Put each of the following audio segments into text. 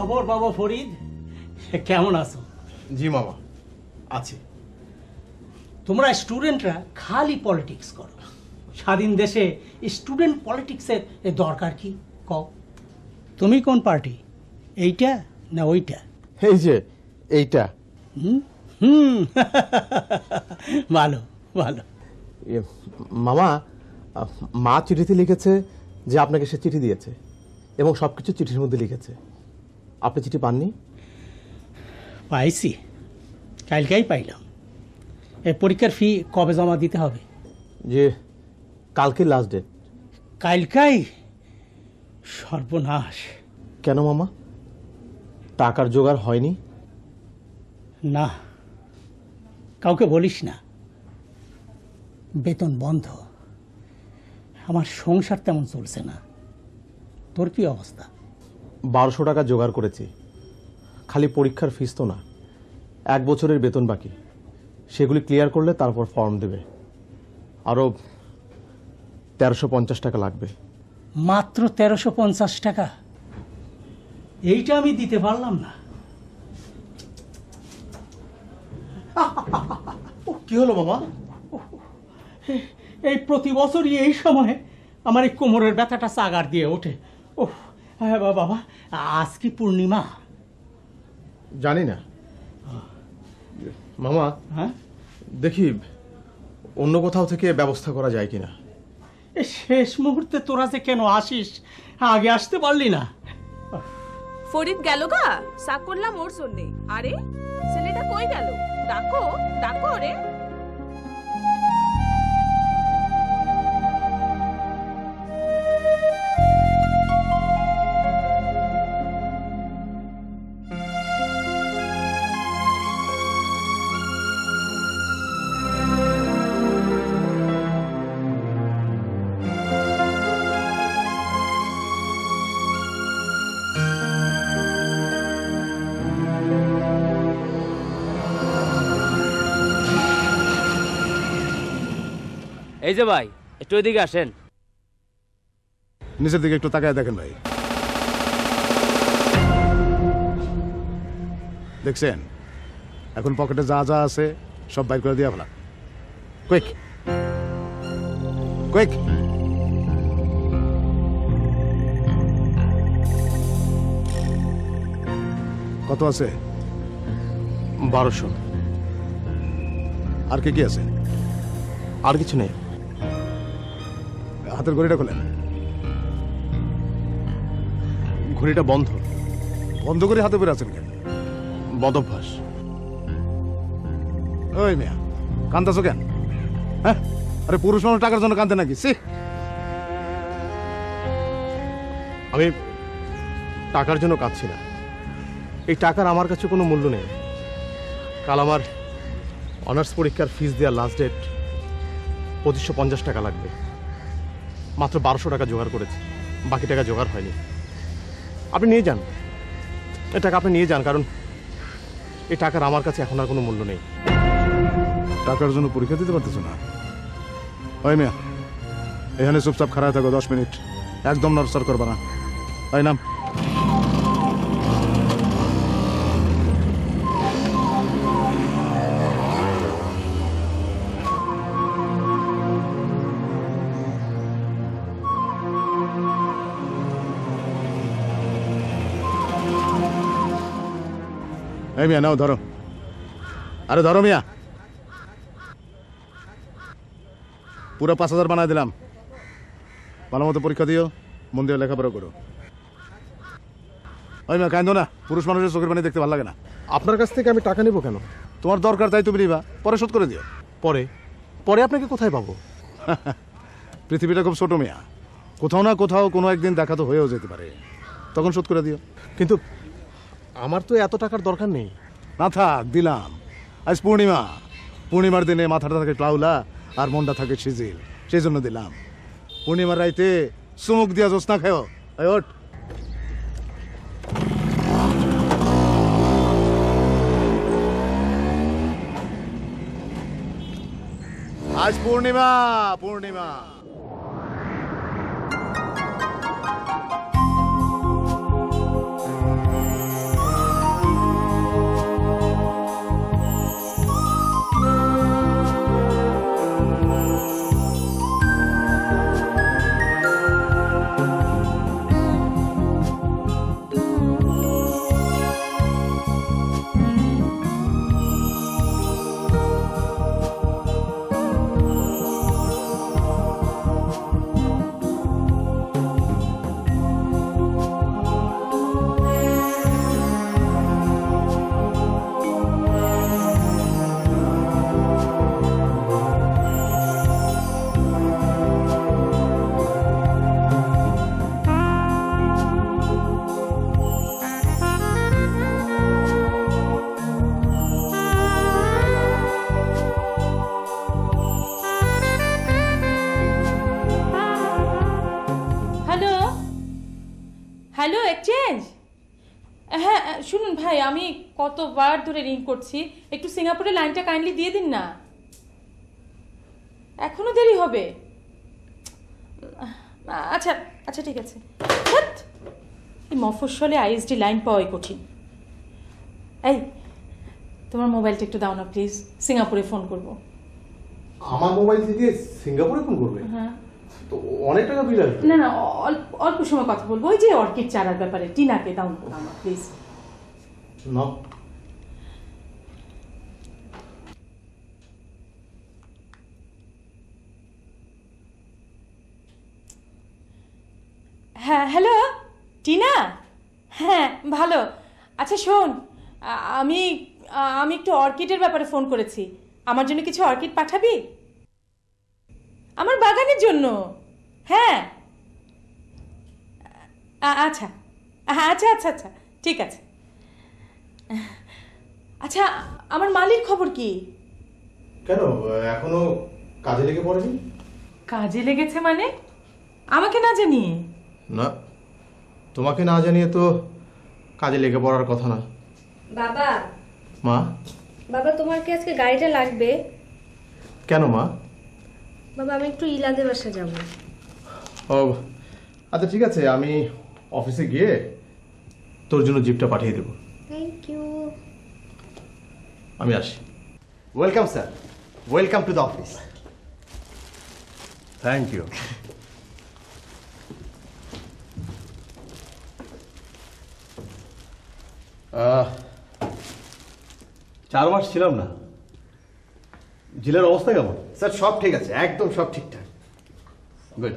খবর বাবা ফরিদ? কেমন আছো? জি মামা, আছি। তোমরা স্টুডেন্টরা খালি পলিটিক্স করো। স্বাধীন দেশে স্টুডেন্ট পলিটিক্সের দরকার কি? কও, তুমি কোন পার্টি, এইটা না ওইটা? এই যে এইটা। হুম ভালো ভালো। মামা, মা চিঠিতে লিখেছে যে আপনাকে সে চিঠি দিয়েছে এবং সবকিছু চিঠির মধ্যে লিখেছে। আপনি চিঠি পাননি? পাইছি, কালকেই পাইলাম। এই পরীক্ষার ফি কবে জমা দিতে হবে? যে কালকে লাস্ট ডেট। কালকাই? সর্বনাশ। কেন মামা, টাকার জোগাড় হয়নি? না, কাউকে বলিস না। বেতন বন্ধ, আমার সংসার তেমন চলছে না। তোর কি অবস্থা? 1200 টাকা জোগাড় করেছি। খালি পরীক্ষার ফিস তো না, 1 বছরের বেতন বাকি। সেগুলি ক্লিয়ার করলে তারপর ফর্ম দেবে। আরও 1350 টাকা লাগবে। মাত্র 1350 টাকা? এইটা আমি দিতে পারলাম না। কি হলো মামা? এই প্রতি বছরই এই সময় আমার এই কোমরের ব্যথাটা চাগার দিয়ে ওঠে। ও হ্যাঁ বাবা, আজ কি পূর্ণিমা? জানি না মামা। হ্যাঁ, দেখি অন্য কোথাও থেকে ব্যবস্থা করা যায় কিনা। এই শেষ মুহূর্তে তোরা যে কেন আসিস, আগে আসতে পারলি না? ফরিদ গেল গা, চা করলাম ওর জন্যে। আরে ছেলেটা কই গেল? ডাকো ডাকো রে। এই যে ভাই, একটু ওইদিকে আসেন। নিচের দিকে একটু তাকায় দেখেন ভাই। দেখছেন, এখন পকেটে যা যা আছে সব বাইর করে দিয়ে ফেলা। Quick quick. কত আছে? 1200। আর কি কি আছে? আর কিছু নেই। হাতের ঘড়িটা খোলেন। ঘড়িটা বন্ধ। বন্ধ করে হাতে পরে আছেন কেন? বদভ্যাস। ওই মিয়া, কান্দাছো কেন? হ্যাঁ, আরে পুরুষ মানুষ টাকার জন্য কান্দে নাকি? সি, আমি টাকার জন্য কাঁদছি না। এই টাকার আমার কাছে কোনো মূল্য নেই। কাল আমার অনার্স পরীক্ষার ফিস দেওয়ার লাস্ট ডেট। 2550 টাকা লাগবে। মাত্র 1200 টাকা জোগাড় করেছি, বাকি টাকা জোগাড় হয়নি। আপনি নিয়ে যান, এই টাকা আপনি নিয়ে যান, কারণ এই টাকার আমার কাছে এখন আর কোনো মূল্য নেই। টাকার জন্য পরীক্ষা দিতে পারতেছো না? ওই মিয়া, এখানে চুপচাপ খাড়ায় থাকো 10 মিনিট, একদম নড়চড় করবা না। ওই নাম। এই মিয়া, নাও ধরো। আরে ধরো মিয়া, পুরো 5000 বানায় দিলাম। ভালো মতো পরীক্ষা দিও, মন দিয়ে লেখাপড়া করো। ওই মিয়া, কান্দো না। পুরুষ মানুষের চোখের পানি দেখতে ভালো লাগে না। আপনার কাছ থেকে আমি টাকা নেব কেন? তোমার দরকার তাই তুমি নিবা, পরে শোধ করে দিও। পরে পরে আপনাকে কোথায় পাবো? পৃথিবীটা খুব ছোট মিয়া, কোথাও না কোথাও কোনো একদিন দেখা তো হয়েও যেতে পারে, তখন শোধ করে দিও। কিন্তু আমার তো এত টাকার দরকার নেই। না থাক, দিলাম। আজ পূর্ণিমা, পূর্ণিমার দিনে মাথাটা থাকে ক্লাউলা আর মনটা থাকে সিজিল, সেই জন্য দিলাম। পূর্ণিমার রাইতে চুমুক দিয়া জোৎস্না খেও। ওঠ। আজ পূর্ণিমা, পূর্ণিমা। এক্সচেঞ্জ? হ্যাঁ শুনুন ভাই, আমি কতবার ধরে রিং করছি, একটু সিঙ্গাপুরের লাইনটা কাইন্ডলি দিয়ে দিন না। এখনো দেরি হবে? আচ্ছা আচ্ছা ঠিক আছে। ধ্যাৎ, এই মফস্বলে আইএসডি লাইন পাওয়াই কঠিন। এই তোমার মোবাইলটা একটু দাও না প্লিজ, সিঙ্গাপুরে ফোন করব। আমার মোবাইল থেকে সিঙ্গাপুরে ফোন করবে? হ্যাঁ। তো অনেক টাকা বিল আসবে। না না, অল্প সময় কথা বলবো, ওই যে অর্কিড চারার ব্যাপারে। টিনাকে দাও না প্লিজ। না। হ্যাঁ হ্যালো টিনা, হ্যাঁ ভালো। আচ্ছা শোন, আমি আমি একটু অর্কিডের ব্যাপারে ফোন করেছি। আমার জন্য কিছু অর্কিড পাঠাবি? আমার বাগানের জন্য। হ্যাঁ আচ্ছা আচ্ছা আচ্ছা আচ্ছা ঠিক আছে। আচ্ছা আমার মালির খবর কি? কেন এখনো কাজে লেগে পড়েনি? কাজে লেগেছে মানে? আমাকে না জানিয়ে? না, তোমাকে না জানিয়ে তো কাজে লেগে পড়ার কথা না। বাবা, মা? বাবা তোমার কি আজকে গাড়িটা লাগবে? কেন মা? বাবা আমি একটু ইলাদের বাসায় যাব। ও আচ্ছা ঠিক আছে, আমি অফিসে গিয়ে তোর জন্য জিপটা পাঠিয়ে দেব। Thank you. আমি আসি। Welcome sir, welcome to the office. Thank you. 4 মাস ছিলাম না। জেলের অবস্থা কেমন? স্যার সব ঠিক আছে, একদম সব ঠিকঠাক। গুড।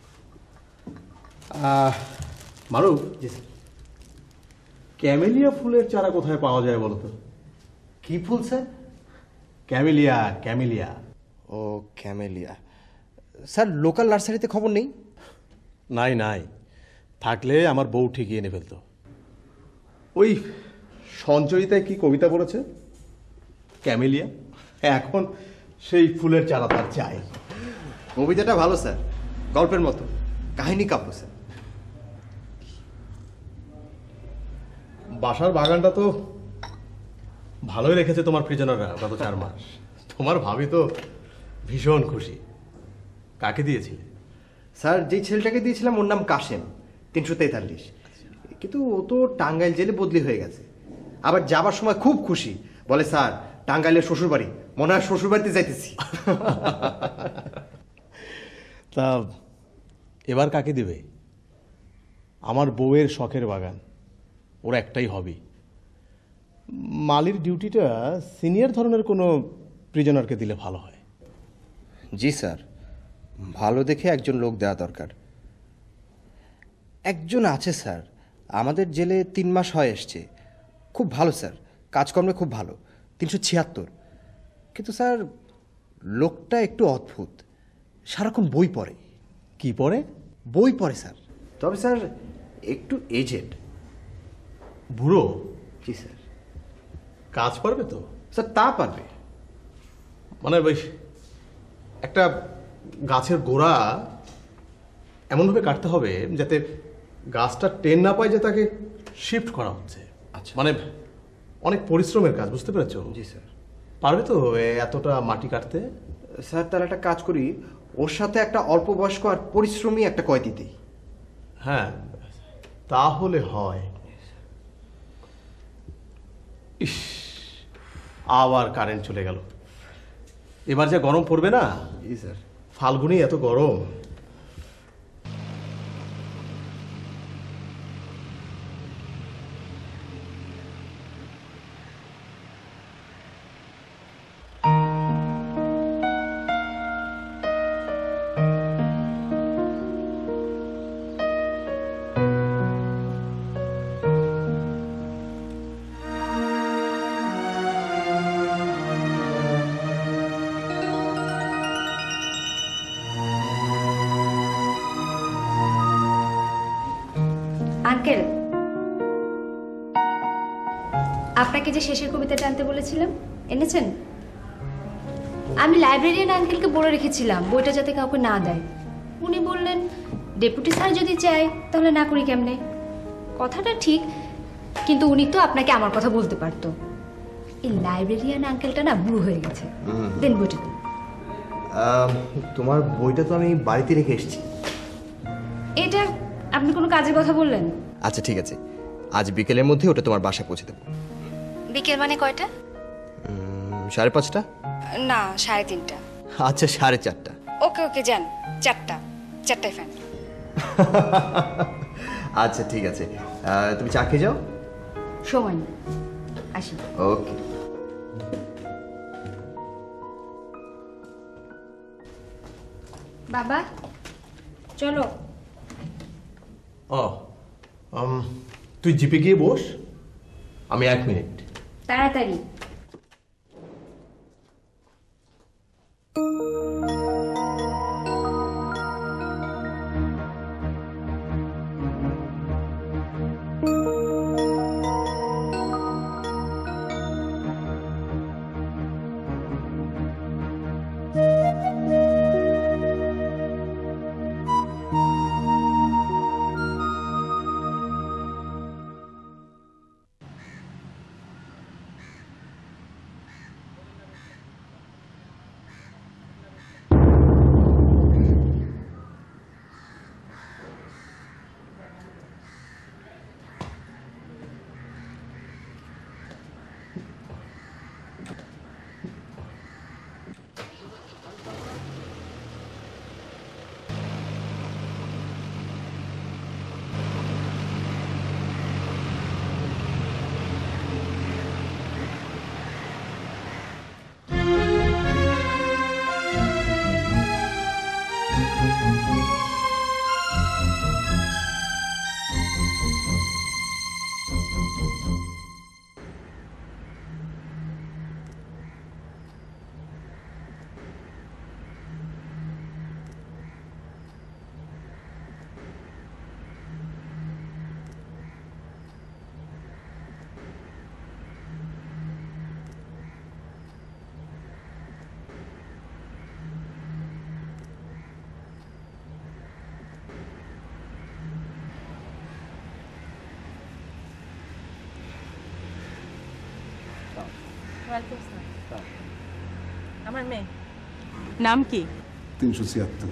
মারুফ, জি স্যার। ক্যামেলিয়া ফুলের চারা কোথায় পাওয়া যায় বলো তো? কি ফুল স্যার? Camellia, camellia. ও ক্যামেলিয়া। স্যার লোকাল নার্সারিতে খবর নেই? নাই নাই, থাকলে আমার বউ ঠিকই এনে ফেলতো। ওই সঞ্চয়িতায় কি কবিতা পড়েছে? ক্যামেলিয়া, এখন সেই ফুলের চারা তার চাই। কবিতাটা ভালো স্যার, গল্পের মতো, কাহিনী কাব্য স্যার। বাসার বাগানটা তো ভালোই রেখেছে তোমার প্রিজনাররা গত 4 মাস। তোমার ভাবি তো ভীষণ খুশি। কাকে দিয়েছিলে? স্যার যেই ছেলেটাকে দিয়েছিলাম ওর নাম কাশেম, 343। কিন্তু ও তো টাঙ্গাইল জেলে বদলি হয়ে গেছে। আবার যাবার সময় খুব খুশি, বলে স্যার টাঙ্গাইলের শ্বশুরবাড়ি, মনে হয় শ্বশুরবাড়িতে যাইতেছি। তা এবার কাকে দিবে? আমার বউয়ের শখের বাগান, ওর একটাই হবি। মালির ডিউটিটা সিনিয়র ধরনের কোনো প্রিজনারকে দিলে ভালো হয়। জি স্যার, ভালো দেখে একজন লোক দেওয়া দরকার। একজন আছে স্যার, আমাদের জেলে 3 মাস হয়ে এসছে, খুব ভালো স্যার, কাজকর্মে খুব ভালো, 376। কিন্তু স্যার লোকটা একটু অদ্ভুত, সারাক্ষণ বই পড়ে। কি পড়ে? বই পড়ে স্যার, তবে স্যার একটু এজেড। বুড়ো? জি স্যার। কাজ পারবে তো? স্যার তা পারবে। মানে বেশ একটা গাছের গোড়া এমনভাবে কাটতে হবে যাতে গাছটা টেন না পায় যে তাকে শিফট করা হচ্ছে। আচ্ছা। মানে অনেক পরিশ্রমের কাজ, বুঝতে পেরেছো? জি স্যার। পারবে তো এতটা মাটি কাটতে? স্যার তার একটা কাজ করি, ওর সাথে একটা অল্প বয়স্ক আর পরিশ্রমী একটা কয়েদি দিই। হ্যাঁ তাহলে হয়। ইস, আবার কারেন্ট চলে গেল। এবার যা গরম পড়বে না। জি স্যার। ফাল্গুনি এত গরম। আঙ্কেল, আপনাকে যে শেষের কবিতাটা আনতে বলেছিলাম, এনেছেন? আমি লাইব্রেরিয়ান আঙ্কেলকে বলে রেখেছিলাম বইটা যাতে কাউকে না দেয়। উনি বললেন ডেপুটি স্যার যদি চায় তাহলে না করি কেমনে। কথাটা ঠিক, কিন্তু উনি তো আপনাকে আমার কথা বলতে পারতো। এই লাইব্রেরিয়ান আঙ্কেলটা না বুড়ো হয়ে গেছে। দেন বইটা দিন। তোমার বইটা তো আমি বাড়িতে রেখে এসেছি। এটা আপনি কোনো কাজের কথা বললেন? আচ্ছা ঠিক আছে, আজ বিকেলের মধ্যে ওটা তোমার বাসায় পৌঁছে দেবো। বিকেল মানে কয়টা? 5:30। না, 3:30। আচ্ছা 4:30। ওকে ওকে, যান। 4টায় ফাইন। আচ্ছা ঠিক আছে, তুমি চা খেয়ে যাও। সময় নেই, আসি। ওকে। বাবা চলো। তুই জিপে গিয়ে বস, আমি 1 মিনিট। তাড়াতাড়ি। আমার মেয়ে নাম কি? 376।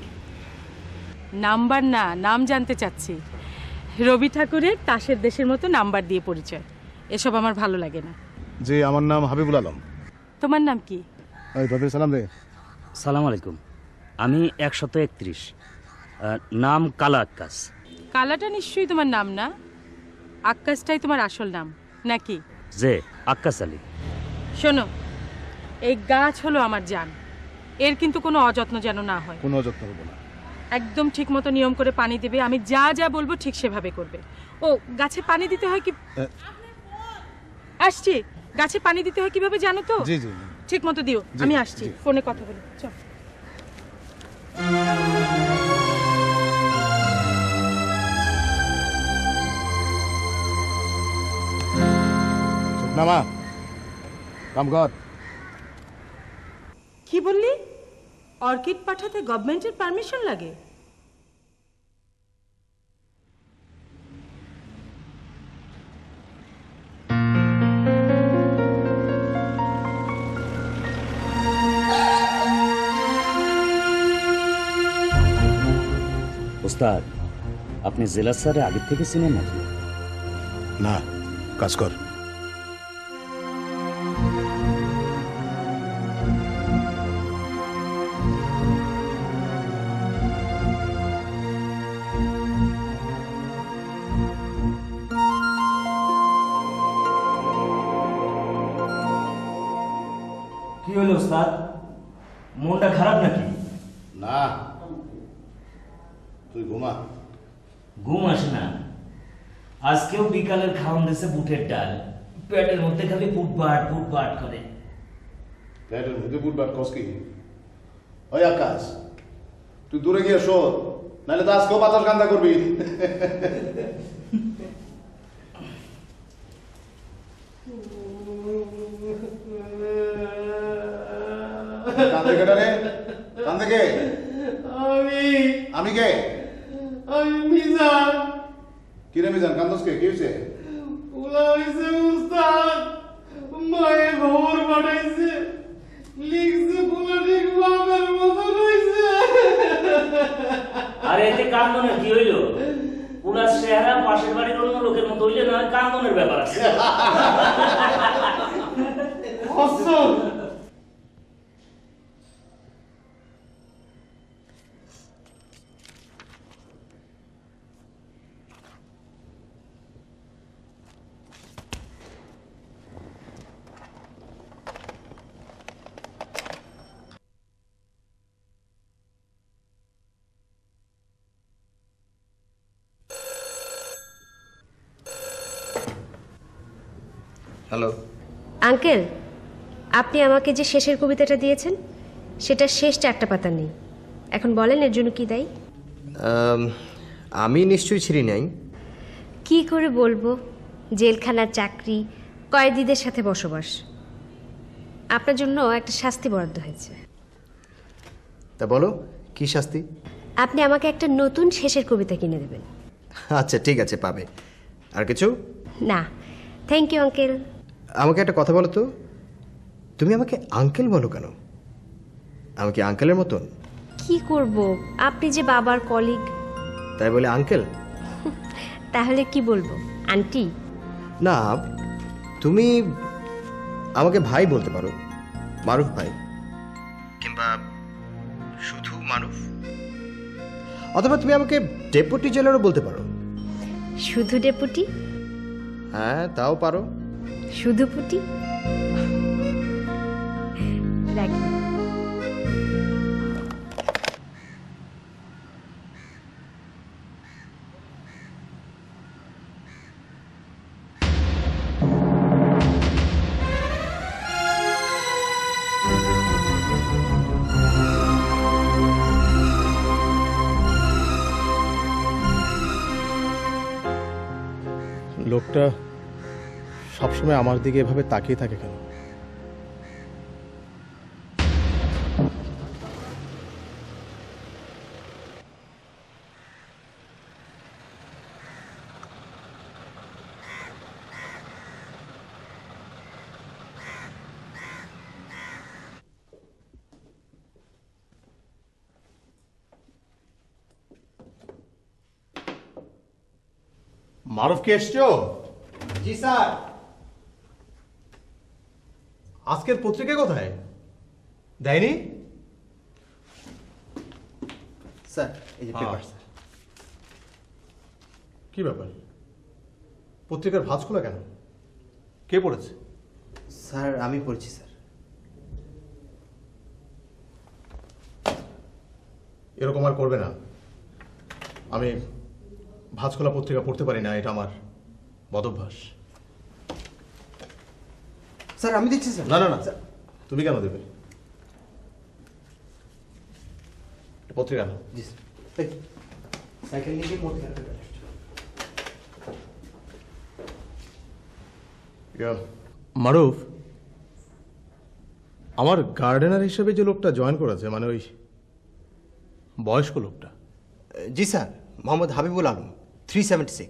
নাম্বার না, নাম জানতে চাচ্ছি। রবি ঠাকুরের তাসের দেশের মতো নাম্বার দিয়ে পরিচয়, এসব আমার ভালো লাগে না। জি, আমার নাম হাবিবুল আলম। তোমার নাম কি? ওই বাপের সালাম রে। সালাম আলাইকুম, আমি 131। নাম কালা আক্কাস। কালাটা নিশ্চয়ই তোমার নাম না? আক্কাসটাই তোমার আসল নাম নাকি? যে আক্কাস আলী। শোনো, এই গাছ হলো আমার জান, এর কিন্তু কোনো অযত্ন যেন না হয়। কোনো অযত্ন হবো না। একদম ঠিক মতো নিয়ম করে পানি দেবে, আমি যা যা বলবো ঠিক সেভাবে করবে। ও গাছে পানি দিতে হয় কি? আসছি, গাছে পানি দিতে হয় কিভাবে জানো তো? জি জি। ঠিক মতো দিও। আমি আসছি, ফোনে কথা বলি। চল। নামা কাম কর। কি বললি? অর্কিড পাঠাতে গভর্নমেন্টের পারমিশন লাগে? ওস্তাদ, আপনি জেলা স্যারে আগের থেকে চিনেন নাকি? না, কাজ কর। কি হলো ওস্তাদ, মনটা খারাপ নাকি? না, তুই ঘুমা। ঘুম আসে না। আজকেও বিকালের খাওয়ান দিয়েছে বুটের ডাল, পেটের মধ্যে খালি পুটপাট পুটপাট করে। পেটের মধ্যে বুটবাট কস কি? ওই আকাশ, তুই দূরে গিয়ে শো, নাহলে তো আজকেও বাতাস গান্দা করবি। কান্দে কেটা রে? কান্দে কে? আমি কে? আমি মিজান। কিরে মিজান কান্দস কে কি হইছে? পোলা হইছে উস্তাদ, মায়ে খবর পাঠাইছে, লিখছে পোলা ঠিক বাপের মতন হইছে। আরে এতে কান্দনের কি হইলো? পুরা চেহারা পাশের বাড়ির অন্য লোকের মতো হইলে না কান্দনের ব্যাপার আছে। কসম। হ্যালো। আঙ্কেল, আপনি আমাকে যে শেষের কবিতাটা দিয়েছেন সেটা শেষ 4টা পাতা নেই। এখন বলেন এর জন্য কি দায়ী? আমি নিশ্চয়ই ছিঁড়ি নাই। কি করে বলবো? জেলখানার চাকরি, কয়েদিদের সাথে বসবাস, আপনার জন্য একটা শাস্তি বরাদ্দ হয়েছে। তা বলো কি শাস্তি? আপনি আমাকে একটা নতুন শেষের কবিতা কিনে দেবেন। আচ্ছা ঠিক আছে, পাবে। আর কিছু? না, থ্যাংক ইউ আঙ্কেল। আমাকে একটা কথা বলো তো, তুমি আমাকে আঙ্কেল বলো কেন? আমি কি আঙ্কেলের মতন? কি করব, আপনি যে বাবার কলিগ। তাই বলে আঙ্কেল? তাহলে কি বলবো, আন্টি? না, তুমি আমাকে ভাই বলতে পারো, মারুফ ভাই, কিংবা শুধু মারুফ, অথবা তুমি আমাকে ডেপুটি জেলারও বলতে পারো। শুধু ডেপুটি? হ্যাঁ তাও পারো। শুধু পুটি? রাখি। লোকটা সবসময় আমার দিকে এভাবে তাকিয়ে থাকে কেন? মারুফ কি এসছো? জি স্যার। আজকের পত্রিকা কোথায়? দেয়নি? স্যার এই যে পেপার। স্যার কি ব্যাপার, পত্রিকার ভাঁজ খোলা কেন? কে পড়েছে? স্যার আমি পড়ছি স্যার। এরকম আর করবে না। আমি ভাঁজ খোলা পত্রিকা পড়তে পারি না, এটা আমার বদভ্যাস। স্যার আমি দিচ্ছি স্যার। না না না, তুমি কেন দেবে? পত্রিকা না। জি স্যার। সাইকেল নিয়ে গিয়ে মোটর মারুফ, আমার গার্ডেনার হিসেবে যে লোকটা জয়েন করেছে, মানে ওই বয়স্ক লোকটা। জি স্যার, মোহাম্মদ হাবিবুল আলম, 376।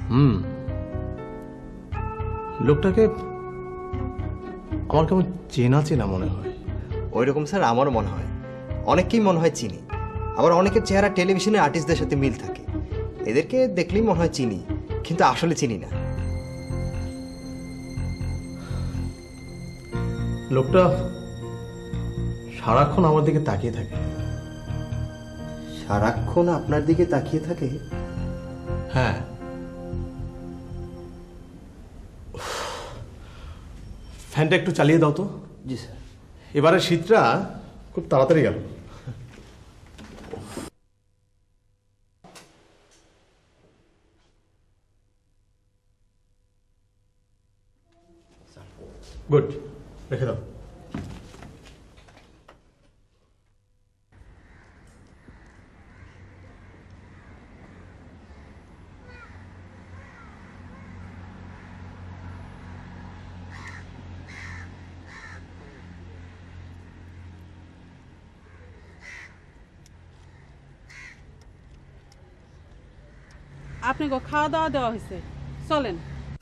লোকটাকে আমার কেমন চেনা চেনা মনে হয়। ওই রকম স্যার আমারও মনে হয়, অনেককেই মনে হয় চিনি। আবার অনেকের চেহারা টেলিভিশনে আর্টিস্টদের সাথে মিল থাকে, এদেরকে দেখলেই মনে হয় চিনি, কিন্তু আসলে চিনি না। লোকটা সারাক্ষণ আমার দিকে তাকিয়ে থাকে। সারাক্ষণ আপনার দিকে তাকিয়ে থাকে? হ্যাঁ। ফ্যানটা একটু চালিয়ে দাও তো। জি স্যার। এবারে শীতটা খুব তাড়াতাড়ি গেল। গুড, রেখে দাও। আপনাকে খাওয়া দাওয়া দেওয়া হয়েছে, চলেন।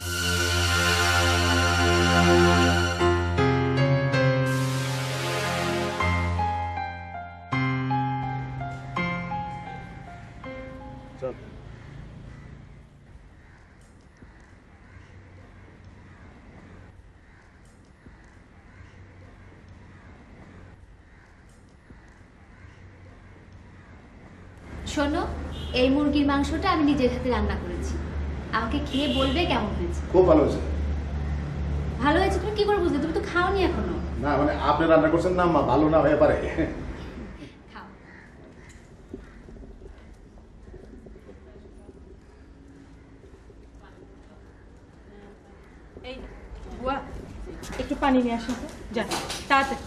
শোনো, এই মুরগির মাংসটা আমি নিজের হাতে রান্না করেছি, আমাকে খেয়ে বলবে কেমন হয়েছে। খুব ভালো হয়েছে। ভালো হয়েছে তুমি কি করে বুঝলে? তুমি তো খাওনি এখনো। না মানে আপনি রান্না করছেন না, ভালো না হয়ে পারে। খাও। এই বুয়া, একটু পানি নিয়ে আসো তো, যা তাড়াতাড়ি।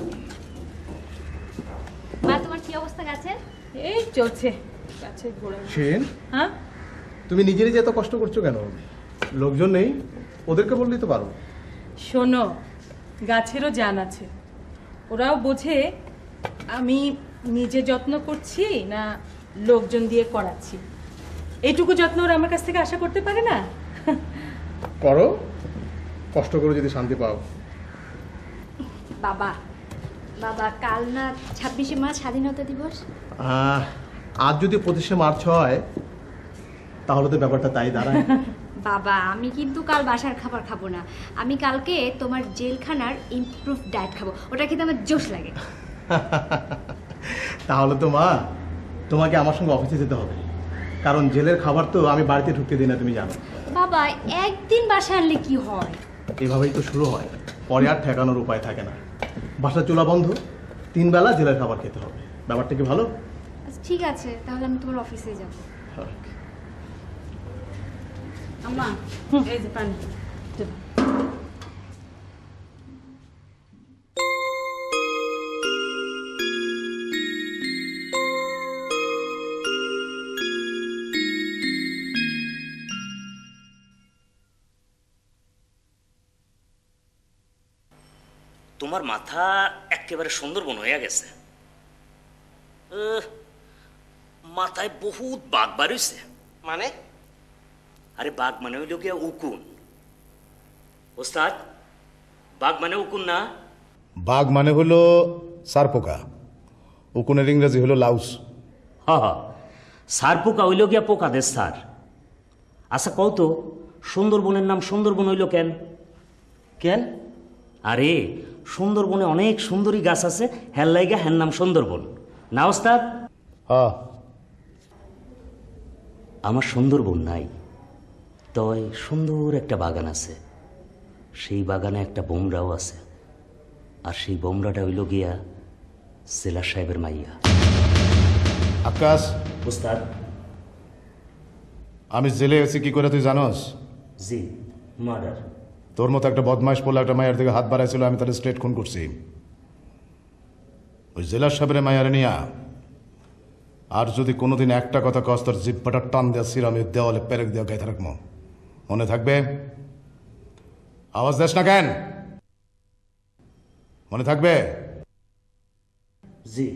মা, তোমার কি অবস্থা গাছের? এই চলছে গাছের গোড়া। শিরিন, হ্যাঁ, তুমি নিজেরই যে এত কষ্ট করছো কেন? লোকজন নেই, ওদেরকে বললেই তো পারো। শোনো, গাছেরও জান আছে, ওরাও বোঝে আমি নিজে যত্ন করছি না লোকজন দিয়ে করাচ্ছি। এইটুকু যত্ন ওরা আমার কাছ থেকে আশা করতে পারে না। করো, কষ্ট করে যদি শান্তি পাও। বাবা বাবা, কাল না 26শে মার্চ স্বাধীনতা দিবস? আজ যদি 25শে মার্চ হয় তাহলে তো ব্যাপারটা তাই দাঁড়ায়। বাবা, আমি কিন্তু কাল বাসার খাবার খাবো না, আমি কালকে তোমার জেলখানার ইমপ্রুভ ডায়েট খাবো, ওটা খেতে আমার জোশ লাগে। তাহলে তো মা, তোমাকে আমার সঙ্গে অফিসে যেতে হবে, কারণ জেলের খাবার তো আমি বাড়িতে ঢুকতে দিই না, তুমি জানো। বাবা, একদিন বাসা আনলে কি হয়? এভাবেই তো শুরু হয়, পরে আর ঠেকানোর উপায় থাকে না। বাসা চুলা বন্ধ, 3 বেলা জেলের খাবার খেতে হবে। ব্যাপারটা কি ভালো? আচ্ছা, ঠিক আছে, তাহলে আমি তোমার অফিসে যাবো। আম্মা, এই যে পানি। তোমার মাথা একেবারে সুন্দরবন হয়ে গেছে। মাথায় বহুত বাঘ বাড়িছে। মানে? আরে বাঘ মানে হইল গিয়া উকুন। ওস্তাদ, বাঘ মানে উকুন না? বাঘ মানে হলো সারপোকা, উকুনের ইংরেজি হলো লাউস। হা হা, সার পোকা হইল গিয়া পোকাদের সার। আচ্ছা কও তো, সুন্দরবনের নাম সুন্দরবন হইল কেন? কেন? আরে সুন্দরবনে অনেক সুন্দরী গাছ আছে, হ্যার লাইগা হ্যার নাম সুন্দরবন না ওস্তাদ? হ্যাঁ, আমার সুন্দরবন নাই, তয় সুন্দর একটা বাগান আছে। সেই বাগানে একটা বোমরাও আছে, আর সেই বোমরাটা হইল গিয়া জেলার সাহেবের মাইয়া। আকাশ, ওস্তাদ। আমি জেলে আছি কি করে তুই জানোস? জি, মার্ডার। তোর মতো একটা বদমাইশ পোলা একটা মায়ের দিকে হাত বাড়াইছিল, আমি তাহলে স্ট্রেট খুন করছি। ওই জেলার সাহেবের মায়ের নিয়া আর যদি কোনোদিন একটা কথা কস, তোর জিব্বাটা টান দেওয়া সিরামে দেওয়ালে পেরেক দেওয়া গাইতে রাখবো, মনে থাকবে? আওয়াজ দেস না কেন? মনে থাকবে? জি।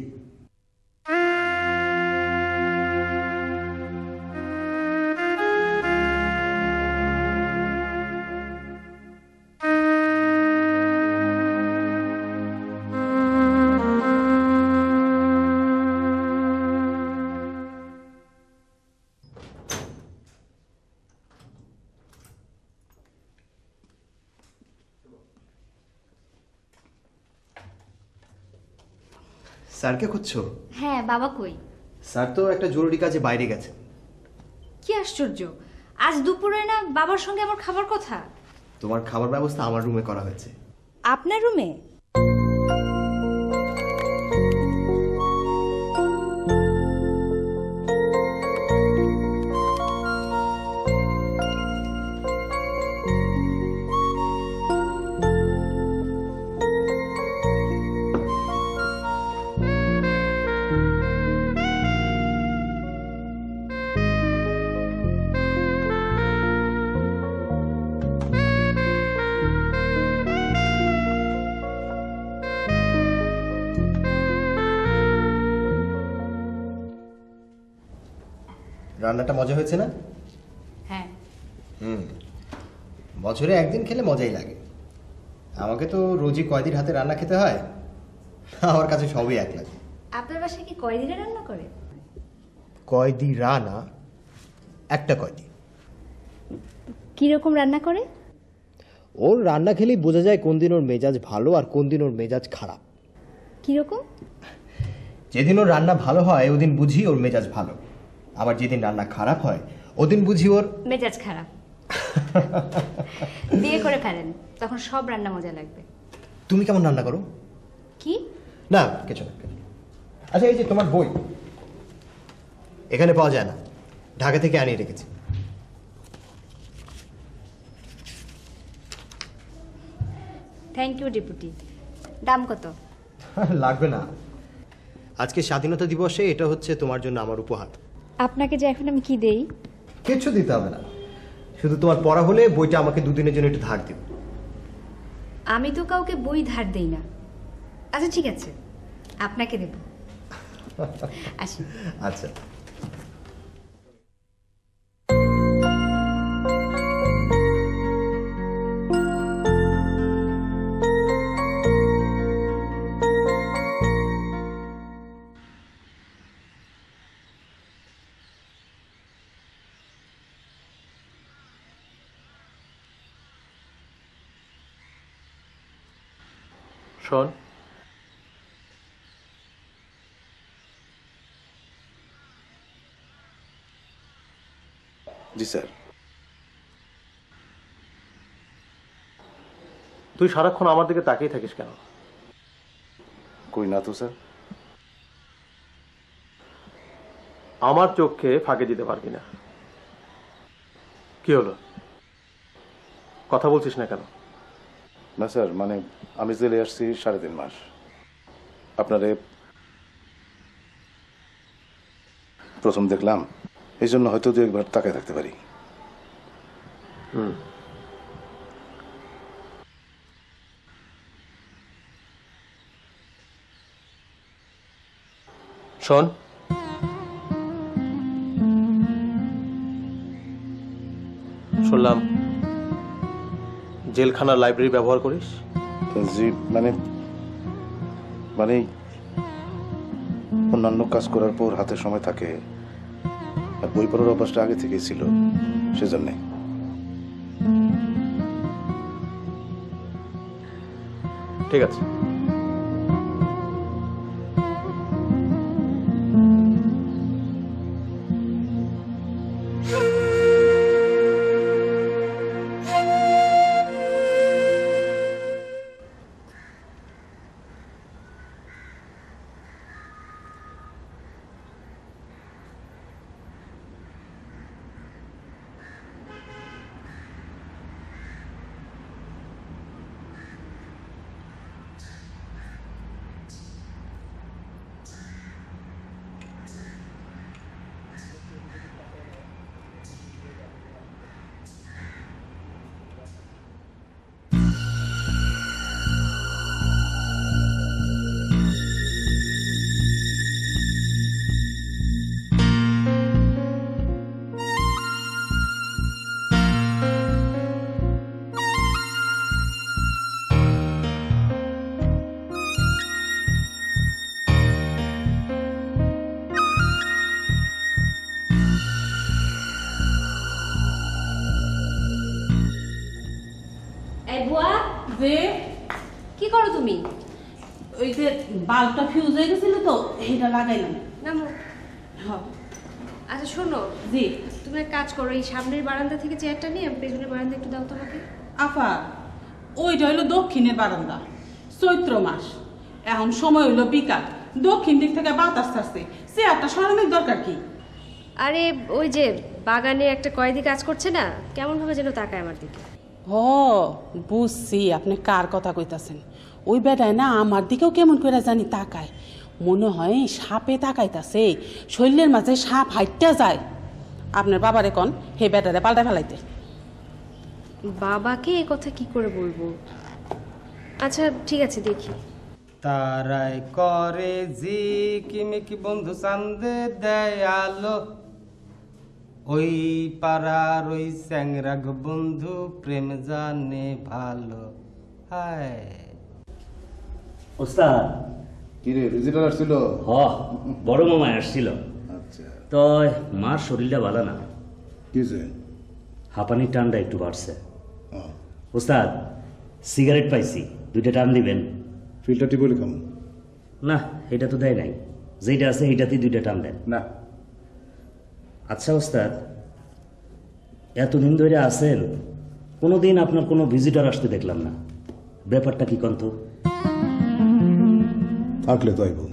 স্যারকে খুঁজছো? হ্যাঁ, বাবা কই? স্যার তো একটা জরুরি কাজে বাইরে গেছে। কি আশ্চর্য, আজ দুপুরে না বাবার সঙ্গে আমার খাবার কথা? তোমার খাবার ব্যবস্থা আমার রুমে করা হয়েছে। আপনার রুমে? রান্নাটা মজা হয়েছে না? বছরে একদিন খেলে মজাই লাগে। আমাকে তো রোজই কয়দিন হাতে রান্না খেতে হয়, আমার কাছে সবই এক লাগে। আপনার বাসায় কি কয়দিনে রান্না করে? কয়দি রান্না, একটা কয়দি। কিরকম রান্না করে? ওর রান্না খেলেই বোঝা যায় কোন দিন ওর মেজাজ ভালো আর কোন দিন ওর মেজাজ খারাপ। কিরকম? যেদিন ওর রান্না ভালো হয় ওদিন বুঝি ওর মেজাজ ভালো, আবার যেদিন রান্না খারাপ হয় ওদিন বুঝি ওর মেজাজ খারাপ। বিয়ে করে ফেলেন, তখন সব রান্না মজা লাগবে। তুমি কেমন রান্না করো? কি না কিছু না। আচ্ছা এই যে তোমার বই এখানে পাওয়া যায় না, ঢাকা থেকে আনিয়ে রেখেছি। Thank you deputy. দাম কত? লাগবে না, আজকে স্বাধীনতা দিবসে এটা হচ্ছে তোমার জন্য আমার উপহার। আপনাকে যে এখন আমি কি দেই? কিচ্ছু দিতে হবে না, শুধু তোমার পড়া হলে বইটা আমাকে দুদিনের জন্য একটু ধার দিও। আমি তো কাউকে বই ধার দেই না। আচ্ছা ঠিক আছে, আপনাকে দেব। আসি। আচ্ছা শোন, জি স্যার। তুই সারাক্ষণ আমার দিকে তাকিয়ে থাকিস কেন? কই না তো স্যার। আমার চোখকে ফাঁকে দিতে পারবি না। কি হলো, কথা বলছিস না কেন? না স্যার, মানে আমি জেলে আসছি 3.5 মাস। আপনারে প্রথম দেখলাম, এই জন্য হয়তো 2 একবার তাকায় থাকতে পারি। শোন, শুনলাম জেলখানার লাইব্রেরি ব্যবহার করিস। জি, মানে মানে অন্যান্য কাজ করার পর হাতে সময় থাকে, আর বই পড়ার অভ্যাসটা আগে থেকেই ছিল, সেজন্যে। ঠিক আছে, যে কি করো তুমি? ওই যে বাল্বটা ফিউজ হয়ে গেছিল তো এটা লাগাইলাম। নামো। আচ্ছা শোনো, জি তুমি এক কাজ করো, এই সামনের বারান্দা থেকে চেয়ারটা নিয়ে পেছনের বারান্দা একটু দাও তোমাকে। আফা, ওইটা হইলো দক্ষিণের বারান্দা, চৈত্র মাস, এখন সময় হইলো বিকাল, দক্ষিণ দিক থেকে বাতাস আসছে, চেয়ারটা সরানোর দরকার কি? আরে ওই যে বাগানে একটা কয়েদি কাজ করছে না, কেমন ভাবে যেন তাকায় আমার দিকে। ও বুঝছি আপনি কার কথা কইতাছেন। ওই বেটায় না আমার দিকেও কেমন করে জানি তাকায়, মনে হয় সাপে তাকাইতাছে, শরীরের মাঝে সাপ হাইটটা যায়। আপনার বাবারে কন হে বেটারে পাল্টা ফেলাইতে। বাবাকে এ কথা কি করে বলবো? আচ্ছা ঠিক আছে, দেখি। তারাই করে জি কিমিকি বন্ধু চান্দে দেয় আলো, ওই পাড়ার ওই স্যাংরাগ বন্ধু প্রেম জানে ভালো। হায় ওস্তাদ কি রে ভিজিটার আসছিল? হ বড় মামা আসছিল। আচ্ছা তো মার শরীরটা ভালো না, কি যে? হাঁপানির টানটা একটু বাড়ছে। ও, ওস্তাদ সিগারেট পাইছি, 2টা টান দিবেন? ফিল্টার টিপলে কেমন? না এটা তো দেয় নাই, যেটা আছে এইটাতেই 2টা টান দেন। না আচ্ছা ওস্তাদ, এতদিন ধরে আছেন, কোনোদিন আপনার কোনো ভিজিটর আসতে দেখলাম না, ব্যাপারটা কি কন্ত? থাকলে তো আইব।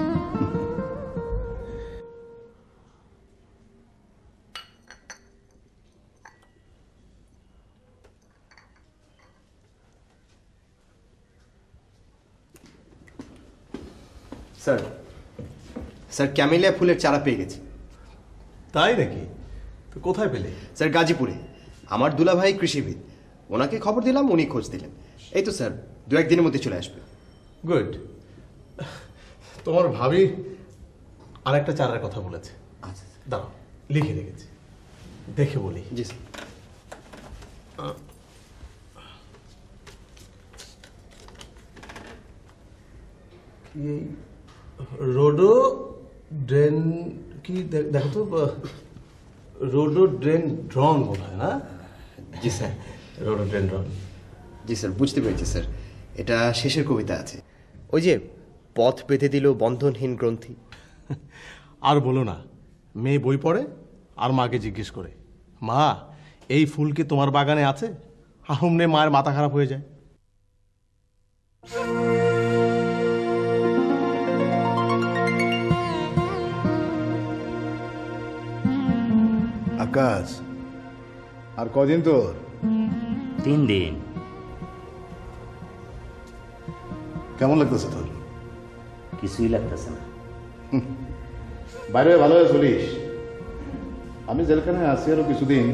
স্যার স্যার ক্যামেলিয়া ফুলের চারা পেয়ে গেছি। তাই নাকি? তো কোথায় পেলে? স্যার গাজীপুরে, আমার দুলাভাই কৃষিবিদ, ওনাকে খবর দিলাম, উনি খোঁজ দিলেন। এই তো স্যার 2-1 দিনের মধ্যে চলে আসবে। গুড। তোমার ভাবি আরেকটা চারার কথা বলেছে। আচ্ছা দাঁড়াও, লিখে রেখেছি, দেখে বলি। জি স্যার। রোডো ড্রেন কি দেখো তো, রোডো ড্রেন ড্রন বোধ হয় না? জি স্যার। রোডো ড্রেন ড্রন। জি স্যার, বুঝতে পেরেছি স্যার। এটা শেষের কবিতা আছে, ওই যে পথ বেঁধে দিল বন্ধনহীন গ্রন্থি। আর বলো না, মেয়ে বই পড়ে আর মাকে জিজ্ঞেস করে, মা এই ফুল কি তোমার বাগানে আছে? আহমনে মায়ের মাথা খারাপ হয়ে যায়। আকাশ, আর কদিন তোর? 3 দিন। কেমন লাগতেছে তোর? কিছুই লাগতেছে না। বাইরে ভালো হয়ে চলিস। আমি জেলখানায় আছি আরো কিছুদিন,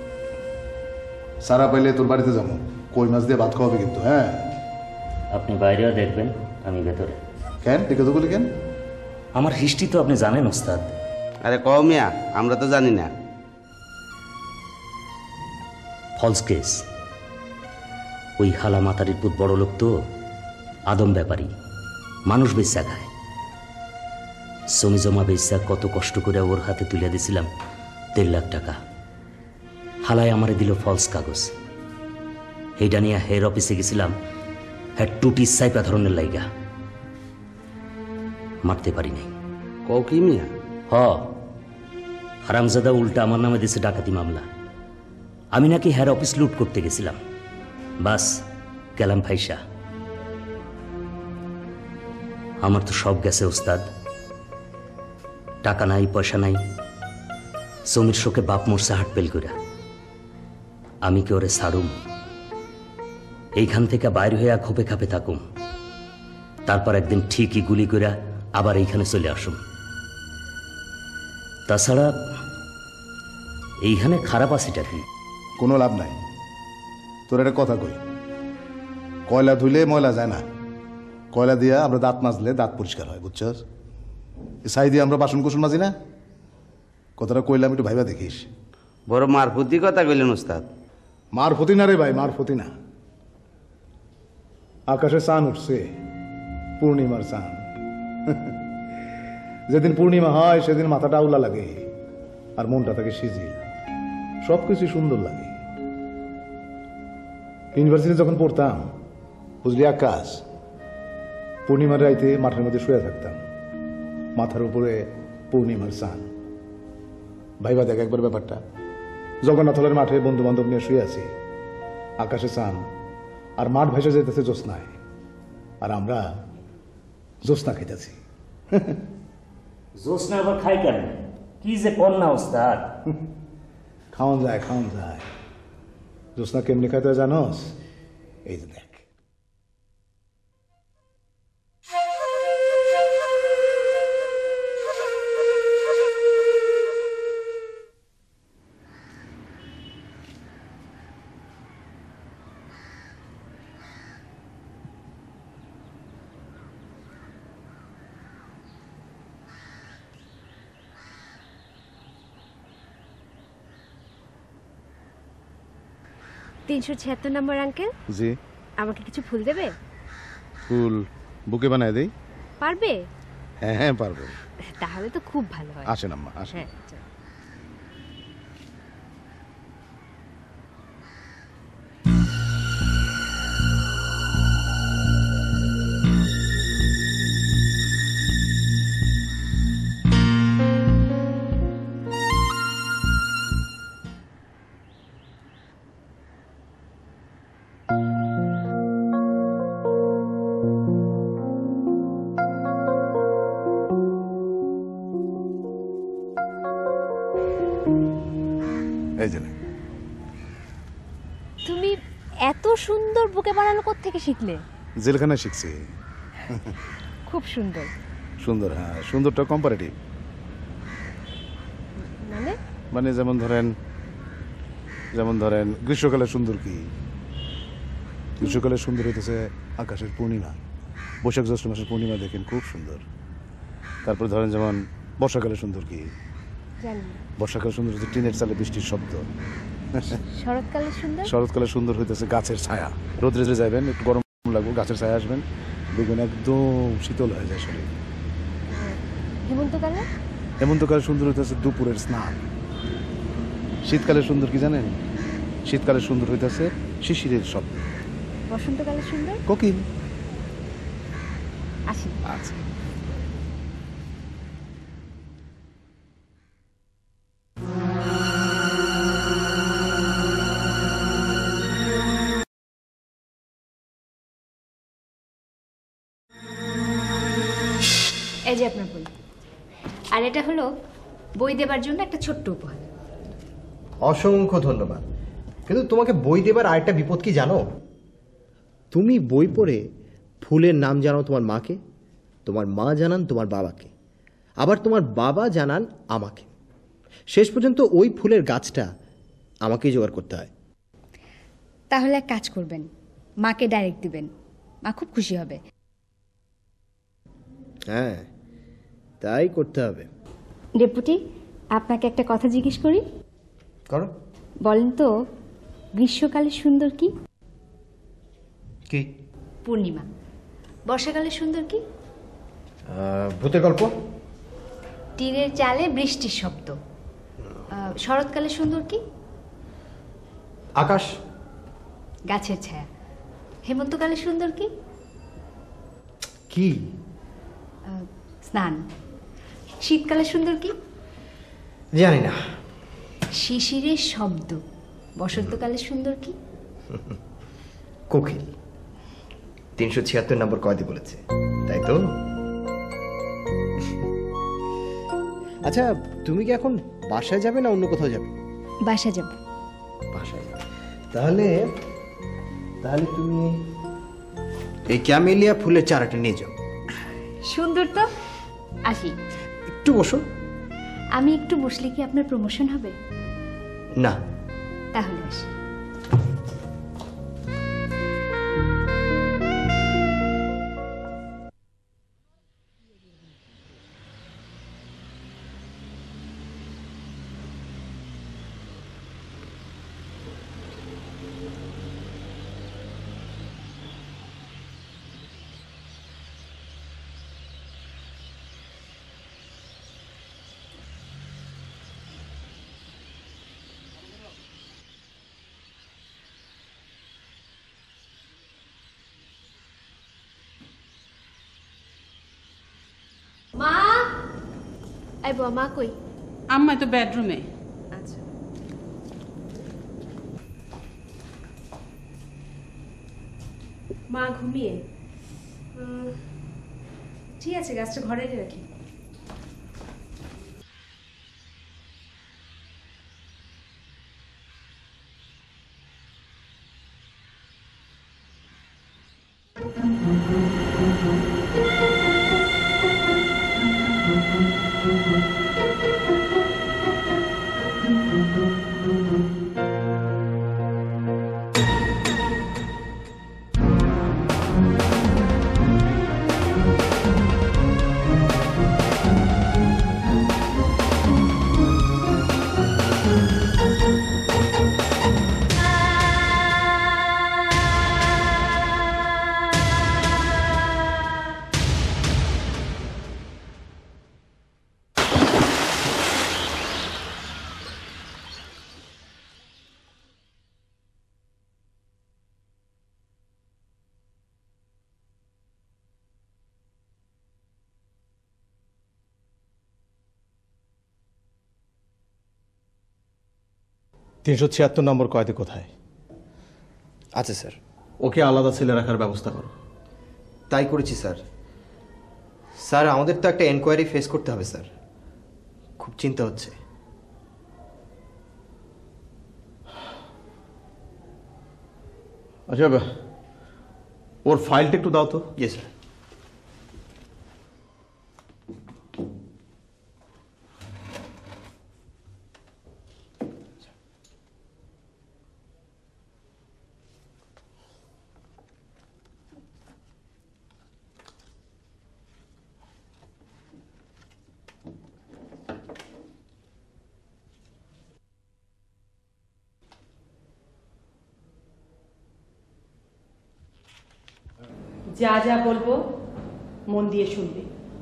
সারা পাইলে তোর বাড়িতে যাবো, কই মাছ দিয়ে ভাত খাওয়াবে কিন্তু। হ্যাঁ, আপনি বাইরেও দেখবেন, আমি ভেতরে। কেন দেখে তো বলি কেন? আমার হিস্ট্রি তো আপনি জানেন ওস্তাদ। আরে কও মিয়া, আমরা তো জানি না। False case. ওই হালা মাতারির পুত বড় লোক তো, আদম ব্যাপারী, মানুষ বেচা খায়। জমি জমা বেচা কত কষ্ট করে ওর হাতে তুলে দিয়েছিলাম 1.5 লাখ টাকা। হালায় আমারে দিল ফলস কাগজ। এইটা নিয়ে হেড অফিসে গেছিলাম, হ্যাঁ টুটি সাইপা ধরনের লাইগা মারতে পারি নাই। কও কি মিয়া? হ, হারামজাদা উল্টা আমার নামে দিছে ডাকাতি মামলা। আমি নাকি হেড অফিস লুট করতে গেছিলাম, বাস গেলাম ফাইসা। আমার তো সব গেছে ওস্তাদ, টাকা নাই পয়সা নাই, জমির শোকে বাপ মরছে হাটপেল কইরা। আমি কি ওরে ছাড়ুম? এইখান থেকে বাইর হইয়া খোপে খাপে থাকুম, তারপর একদিন ঠিকই গুলি কইরা আবার এইখানে চলে আসুম। তাছাড়া এইখানে খারাপ আছিটা কি? কোনো লাভ নাই। তোর একটা কথা কই, কয়লা ধুলে ময়লা যায় না। কয়লা দিয়া আমরা দাঁত মাজলে দাঁত পরিষ্কার হয়, বুঝছস? ছাই দিয়ে আমরা বাসন কুসন মাজি না। কথাটা কইলাম, একটু ভাইবা দেখিস। বড় মারফতি কথা কইলেন ওস্তাদ। মার ফতি না রে ভাই, মার ফতি না। আকাশে চান উঠছে, পূর্ণিমার চান। যেদিন পূর্ণিমা হয় সেদিন মাথাটা আউলা লাগে আর মনটা থাকে সিজিল, সবকিছু সুন্দর লাগে। ইউনিভার্সিটি যখন পড়তাম, বুঝলি আকাশ, পূর্ণিমার রাইতে মাঠের মধ্যে শুয়ে থাকতাম, মাথার উপরে পূর্ণিমার চান। ভাইবা দেখ একবার ব্যাপারটা, জগন্নাথ হলের মাঠে বন্ধু বান্ধব নিয়ে শুয়ে আছি, আকাশে চান আর মাঠ ভেসে যেতেছে জ্যোৎস্নায়, আর আমরা জ্যোৎস্না খাইতেছি। জোসনা আবার খাই কেন? কি যে কন্যা ওস্তাদ। খাওয়ান যায়, খাওয়ান যায়। জ্যোৎস্না কেমনি খাইতে হয় জানোস? এই যে দেখ। 376 নম্বর আঙ্কেল, জি। আমাকে কিছু ফুল দেবে? ফুল বুকে বানায় দেই? পারবে? হ্যাঁ হ্যাঁ পারবো। তাহলে তো খুব ভালো হয়। আসেন আম্মা, আসেন। হ্যাঁ, চলো। এই যে তুমি এত সুন্দর বুকে বানানো কোত্থেকে শিখলে? জেলখানায় শিখছি। খুব সুন্দর। সুন্দর, হ্যাঁ সুন্দরটা কম্পারেটিভ। মানে? মানে যেমন ধরেন গ্রীষ্মকালে সুন্দর কি? গ্রীষ্মকালে সুন্দর হইতেছে আকাশের পূর্ণিমা, বৈশাখ জ্যৈষ্ঠ মাসের পূর্ণিমা দেখেন খুব সুন্দর। তারপর ধরেন যেমন বর্ষাকালে সুন্দর কি? জানি না। বর্ষাকালে সুন্দর হচ্ছে টিনের চালে বৃষ্টির শব্দ। শরৎকালে সুন্দর? শরৎকালে সুন্দর হইতেছে গাছের ছায়া। রোদ্রে যে যাবেন একটু গরম লাগবে, গাছের ছায়া আসবেন, দেখবেন একদম শীতল হয়ে যায় শরীর। হেমন্তকালে? হেমন্তকালে সুন্দর হইতেছে দুপুরের স্নান। শীতকালে সুন্দর কি জানেন? শীতকালে সুন্দর হইতেছে শিশিরের শব্দ। বসন্তকালে সুন্দর? কোকিল। আসি। আচ্ছা। এই যে আপনার বই, আর এটা হলো বই দেবার জন্য একটা ছোট্ট উপহার। অসংখ্য ধন্যবাদ। কিন্তু তোমাকে বই দেবার আরেকটা বিপদ কি জানো? তুমি বই পড়ে ফুলের নাম জানাও তোমার মাকে, তোমার মা জানান তোমার বাবাকে, আবার তোমার বাবা জানান আমাকে। শেষ পর্যন্ত ওই ফুলের গাছটা আমাকেই জোগাড় করতে হয়। তাহলে এক কাজ করবেন, মাকে ডাইরেক্ট দিবেন, মা খুব খুশি হবে। হ্যাঁ, তাই করতে হবে। ডেপুটি, আপনাকে একটা কথা জিজ্ঞেস করি। করো। বলেন তো, গ্রীষ্মকালে সুন্দর কি? কি? পূর্ণিমা। বর্ষাকালে সুন্দর কি? ভূতের গল্প। টিনের চালে বৃষ্টির শব্দ। শরৎকালে সুন্দর কি? আকাশ। গাছের ছায়া। হেমন্তকালে সুন্দর কি? কি? স্নান। শীতকালে সুন্দর কি? জানি না। শিশিরের শব্দ। বসন্তকালে সুন্দর কি? কোকিল। 376 নম্বর কয়দি বলেছে, তাই তো? আচ্ছা, তুমি কি এখন বাসায় যাবে না অন্য কোথাও যাবে? বাসা যাব। বাসায় যাবে। তাহলে তুমি এই ক্যামেলিয়া ফুলের চারাটা নিয়ে যাও। সুন্দর তো। আসি। একটু বসো। আমি একটু বসলে কি আপনার প্রমোশন হবে? না। তাহলে আসি। মা, আইবো। মা কই? আম্মা তো বেডরুমে। আচ্ছা। মা ঘুমিয়ে? ঠিক আছে, গাছটা ঘরে রাখি। 376 নম্বর কয়েদি কোথায়? আচ্ছা স্যার। ওকে আলাদা সেলে রাখার ব্যবস্থা করো। তাই করেছি স্যার। স্যার আমাদের তো একটা এনকোয়ারি ফেস করতে হবে স্যার, খুব চিন্তা হচ্ছে। আচ্ছা, ওর ফাইলটা একটু দাও তো। Yes sir. যা যা বলবো মন দিয়ে শুনবে,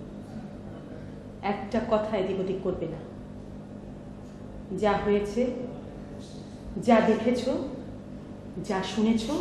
একটা কথা এদিক ওদিক করবে না। যা হয়েছে, যা দেখেছো, যা শুনেছো,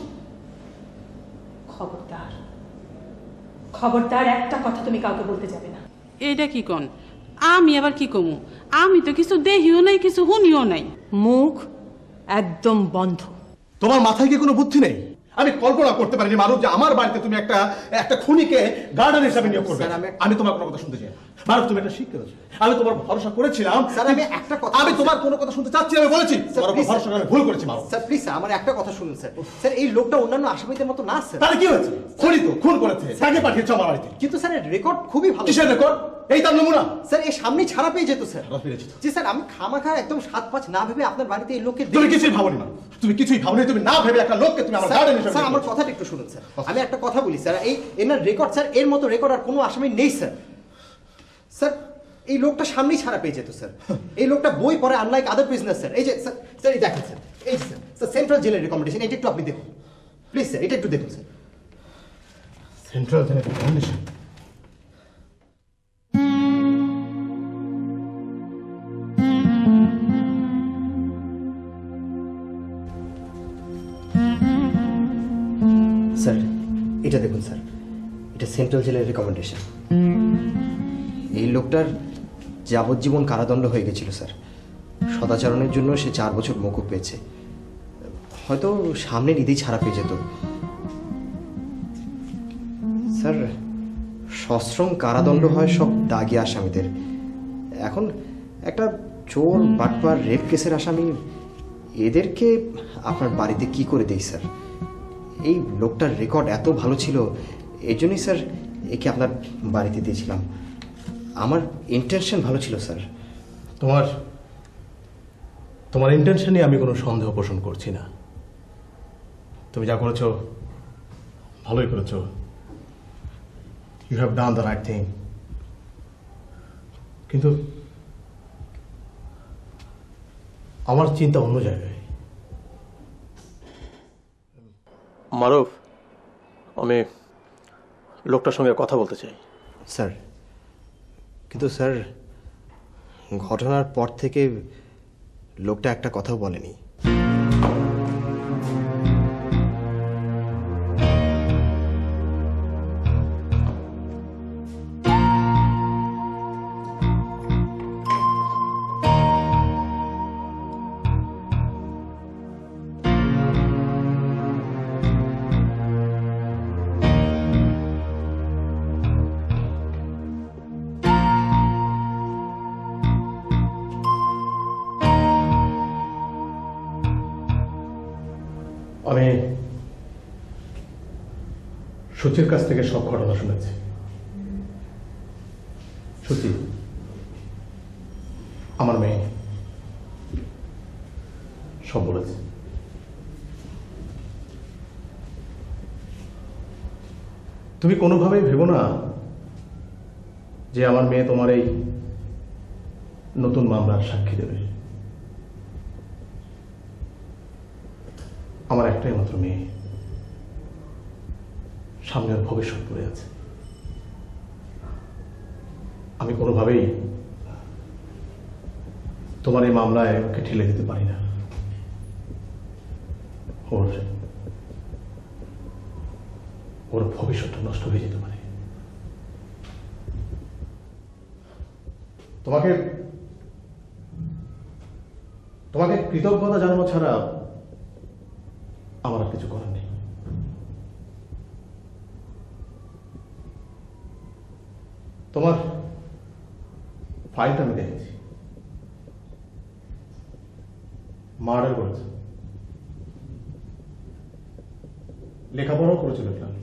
খবরদার খবরদার একটা কথা তুমি কাউকে বলতে যাবে না। এইটা কি কন? আমি আবার কি কমু? আমি তো কিছু দেখিও নাই, কিছু শুনিও নাই। মুখ একদম বন্ধ। তোমার মাথায় কি কোনো বুদ্ধি নেই? আমি কল্পনা করতে পারিনি মারুফ যে আমার বাড়িতে তুমি একটা খুনিকে গার্ডেন হিসাবে নিয়োগ করবে। আমি তোমার কোনো কথা শুনতে চাই না মারুফ, তুমি এটা শিখতে পারছো। আমি তোমার ভরসা করেছিলাম। স্যার আমি একটা কথা, আমি তোমার কোনো কথা শুনতে চাচ্ছি না। আমি বলেছি তোমার উপর ভরসা করে ভুল করেছি মারুফ। স্যার প্লিজ স্যার আমার একটা কথা শুনুন স্যার। স্যার এই লোকটা অন্যান্য আসামিদের মতো না স্যার। তাহলে কি হয়েছে? খুনি তো, খুন করেছে, তাকে পাঠিয়েছে আমার বাড়িতে। কিন্তু স্যার এর রেকর্ড খুবই ভালো। কিসের রেকর্ড? এই তার নমুনা। স্যার এই সামনেই ছাড়া পেয়ে যেত স্যার। ছাড়া পেয়েছি তো। জি স্যার, আমি খামাখা একদম 7-5 না ভেবে আপনার বাড়িতে এই লোককে তুমি কিছুই ভাবনি মারুফ, তুমি কিছুই ভাবনি। তুমি না ভেবে একটা লোককে তুমি আমার গার্ডেন হিসাবে। স্যার আমার কথাটা একটু শুনুন স্যার। আমি একটা কথা বলি স্যার, এই এনার রেকর্ড স্যার এর মতো রেকর্ড আর কোনো আসামি নেই স্যার। স্যার এই লোকটা সামনেই ছাড়া পেয়ে যেত স্যার। এই লোকটা বই পড়ে আনলাইক আদার বিজনেস স্যার। এই যে স্যার, স্যার এই দেখেন স্যার, এই স্যার স্যার সেন্ট্রাল জেলের রেকমেন্ডেশন, এটা একটু আপনি দেখুন প্লিজ স্যার, এটা একটু দেখুন স্যার। সেন্ট্রাল জেলের রেকমেন্ডেশন? স্যার এটা দেখুন স্যার, এটা সেন্ট্রাল জেলের রেকমেন্ডেশন। এই লোকটার যাবজ্জীবন কারাদণ্ড হয়ে গেছিল স্যার। সদাচরণের জন্য সে 4 বছর মকুব পেয়েছে। হয়তো সামনের ঈদেই ছাড়া পেয়ে যেত স্যার। সশ্রম কারাদণ্ড হয় সব দাগি আসামিদের। এখন একটা চোর, বাটপার, রেপ কেসের আসামি, এদেরকে আপনার বাড়িতে কি করে দেই স্যার? এই লোকটার রেকর্ড এত ভালো ছিল, এই জন্যই স্যার একে আপনার বাড়িতে দিয়েছিলাম। আমার ইন্টেনশন ভালো ছিল স্যার। তোমার ইন্টেনশনে আমি কোনো সন্দেহ পোষণ করছি না। তুমি যা করেছো ভালোই করেছো। You have done the right thing. কিন্তু আমার চিন্তা অন্য জায়গায়। মারুফ, আমি লোকটার সঙ্গে কথা বলতে চাই। স্যার কিন্তু স্যার ঘটনার পর থেকে লোকটা একটা কথাও বলেনি। আমি সুচির কাছ থেকে সব ঘটনা শুনেছি। সুচি আমার মেয়ে, সব বলেছে। তুমি কোনোভাবেই ভেবো না যে আমার মেয়ে তোমার এই নতুন মামলার সাক্ষী দেবে। আমার একটাই মাত্র মেয়ে, সামনের ভবিষ্যৎ পড়ে আছে। আমি কোনোভাবেই তোমার এই মামলায় ওকে ঠেলে দিতে পারি না। ওর ভবিষ্যৎটা নষ্ট হয়ে যেতে পারে। তোমাকে কৃতজ্ঞতা জানানো ছাড়া আমার আর কিছু করার নেই। তোমার ফাইলটা আমি দেখেছি, মার্ডার করেছে, লেখাপড়াও করেছিল দেখলাম।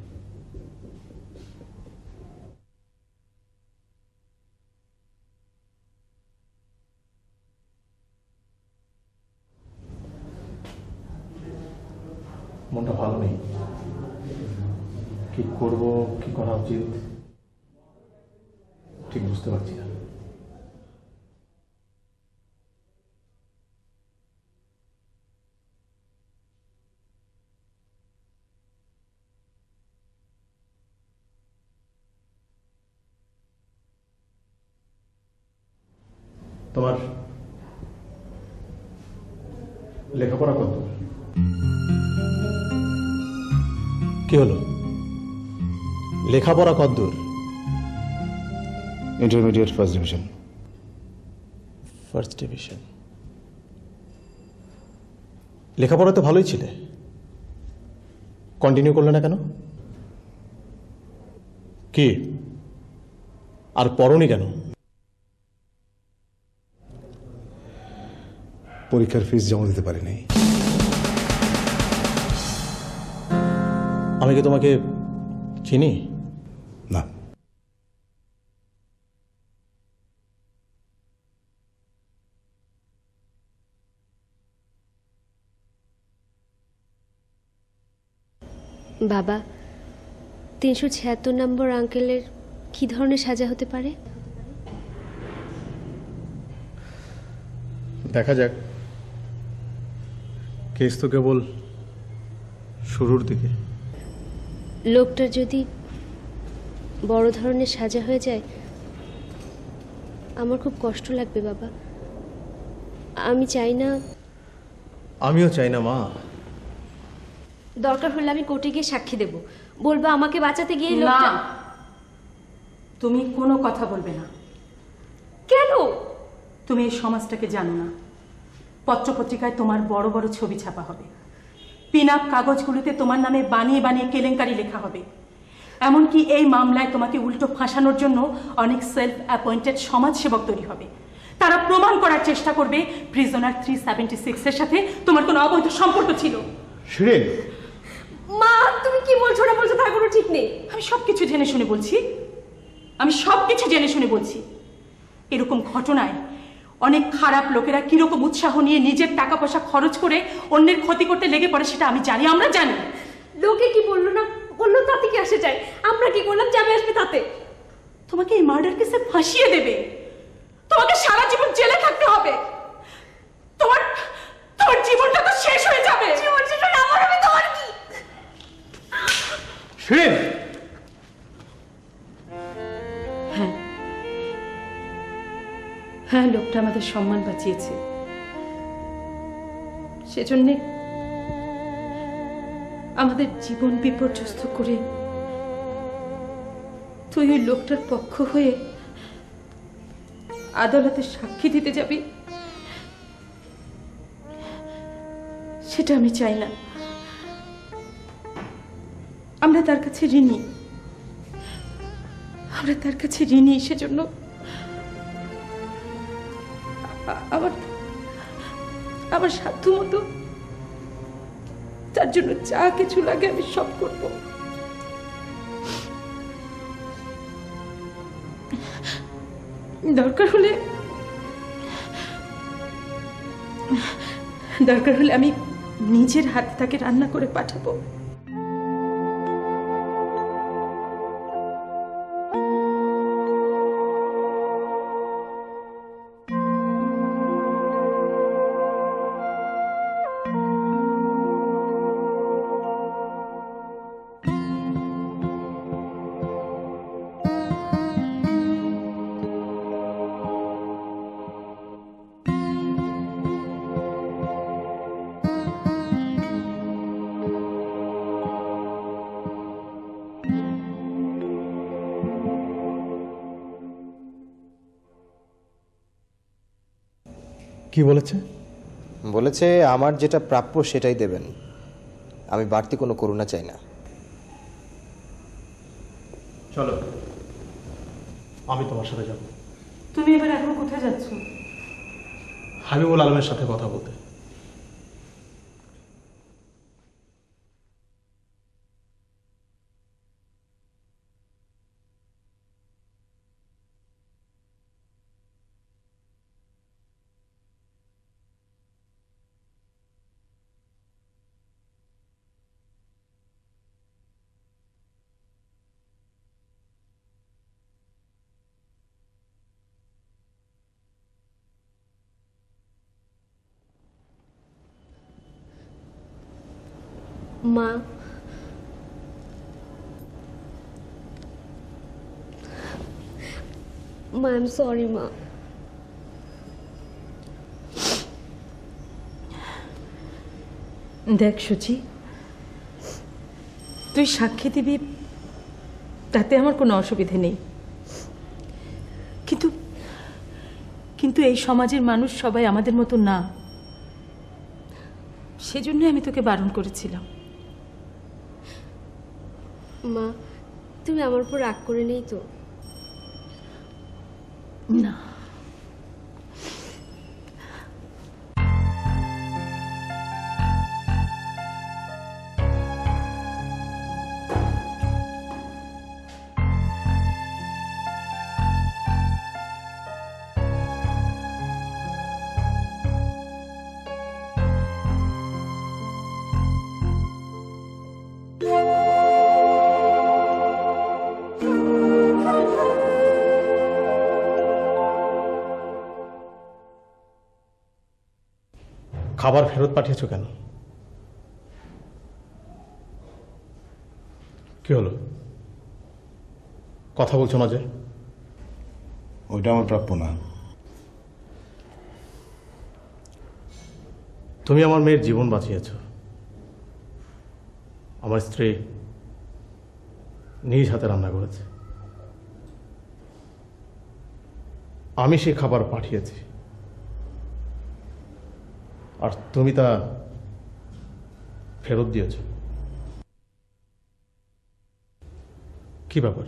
মনটা ভালো নেই, কি করব, কি করা উচিত ঠিক বুঝতে পারছি না। তোমার লেখাপড়া কত? কি হলো, লেখাপড়া কতদূর? Intermediate first division. First division? লেখাপড়া তো ভালোই ছিলে, কন্টিনিউ করলে না কেন? কি আর পড়নি কেন? পরীক্ষার ফিস জমা দিতে পারিনি। আমি কি তোমাকে চিনি? না। বাবা, 376 নম্বর আঙ্কেলের কি ধরনের সাজা হতে পারে? দেখা যাক, কেস তো কেবল শুরুর দিকে। লোকটার যদি বড় ধরনের সাজা হয়ে যায় আমার খুব কষ্ট লাগবে বাবা। আমি চাই না। আমিও চাই না মা। দরকার হলে আমি কোর্টে গিয়ে সাক্ষী দেব, বলবো আমাকে বাঁচাতে গিয়ে না, লোকটা। তুমি কোনো কথা বলবে না। কেন? তুমি এই সমাজটাকে জানো না। পত্রপত্রিকায় তোমার বড় বড় ছবি ছাপা হবে, পিন আপ কাগজগুলোতে তোমার নামে বানিয়ে বানিয়ে কেলেঙ্কারি লেখা হবে। এমনকি এই মামলায় তোমাকে উল্টো ফাঁসানোর জন্য অনেক সেলফ অ্যাপয়েন্টেড সমাজসেবক তৈরি হবে। তারা প্রমাণ করার চেষ্টা করবে প্রিজনার 376 এর সাথে তোমার কোনো অবৈধ সম্পর্ক ছিল। শিরিন, মা তুমি কি বলছো না বলছো তার কোনো ঠিক নেই। আমি সবকিছু জেনে শুনে বলছি, আমি সবকিছু জেনে শুনে বলছি। এরকম ঘটনায় অনেক খারাপ লোকেরা কিরকম উৎসাহ নিয়ে নিজের টাকা পয়সা খরচ করে অন্যের ক্ষতি করতে লেগে পড়ে সেটা আমি জানি, আমরা জানি। লোকে কি বললো না বললো তাতে কি আসে যায়? আমরা কি করলাম যাবে আসবে তাতে? তোমাকে এই মার্ডার কেসে ফাঁসিয়ে দেবে, তোমাকে সারা জীবন জেলে থাকতে হবে। তোমার তোমার জীবনটা তো শেষ হয়ে যাবে। জীবন শেষ হলে আমার হবে, তোমার কি? শিরিন, হ্যাঁ হ্যাঁ, লোকটা আমাদের সম্মান বাঁচিয়েছে, সেজন্য আমাদের জীবন বিপর্যস্ত করে তুই ওই লোকটার পক্ষ হয়ে আদালতে সাক্ষী দিতে যাবি, সেটা আমি চাই না। আমরা তার কাছে ঋণী, আমরা তার কাছে ঋণী, সেজন্য আমার সাধ্য মতো তার জন্য যা কিছু লাগে আমি সব করব। দরকার হলে আমি নিজের হাতে তাকে রান্না করে পাঠাবো। কি বলেছে? বলেছে আমার যেটা প্রাপ্য সেটাই দেবেন, আমি বাড়তি কোনো করুণা চাই না। চলো, আমি তোমার সাথে যাব। তুমি এবার এখন কোথায় যাচ্ছ? হাবিবুল আলমের সাথে কথা বলতে। মা, মা আই এম সরি মা। দেখ সুচি, তুই সাক্ষী দিবি তাতে আমার কোনো অসুবিধে নেই, কিন্তু কিন্তু এই সমাজের মানুষ সবাই আমাদের মতো না, সেজন্যই আমি তোকে বারণ করেছিলাম। মা, তুমি আমার উপর রাগ করে নেই তো? না, খাবার ফেরত পাঠিয়েছো কেন? কি হলো, কথা বলছো না যে? ওইটা আমার প্রাপ্য না। তুমি আমার মেয়ের জীবন বাঁচিয়েছ। আমার স্ত্রী নিজ হাতে রান্না করেছে, আমি সেই খাবার পাঠিয়েছি, আর তুমি তা ফেরত দিয়েছ। কি ব্যাপার,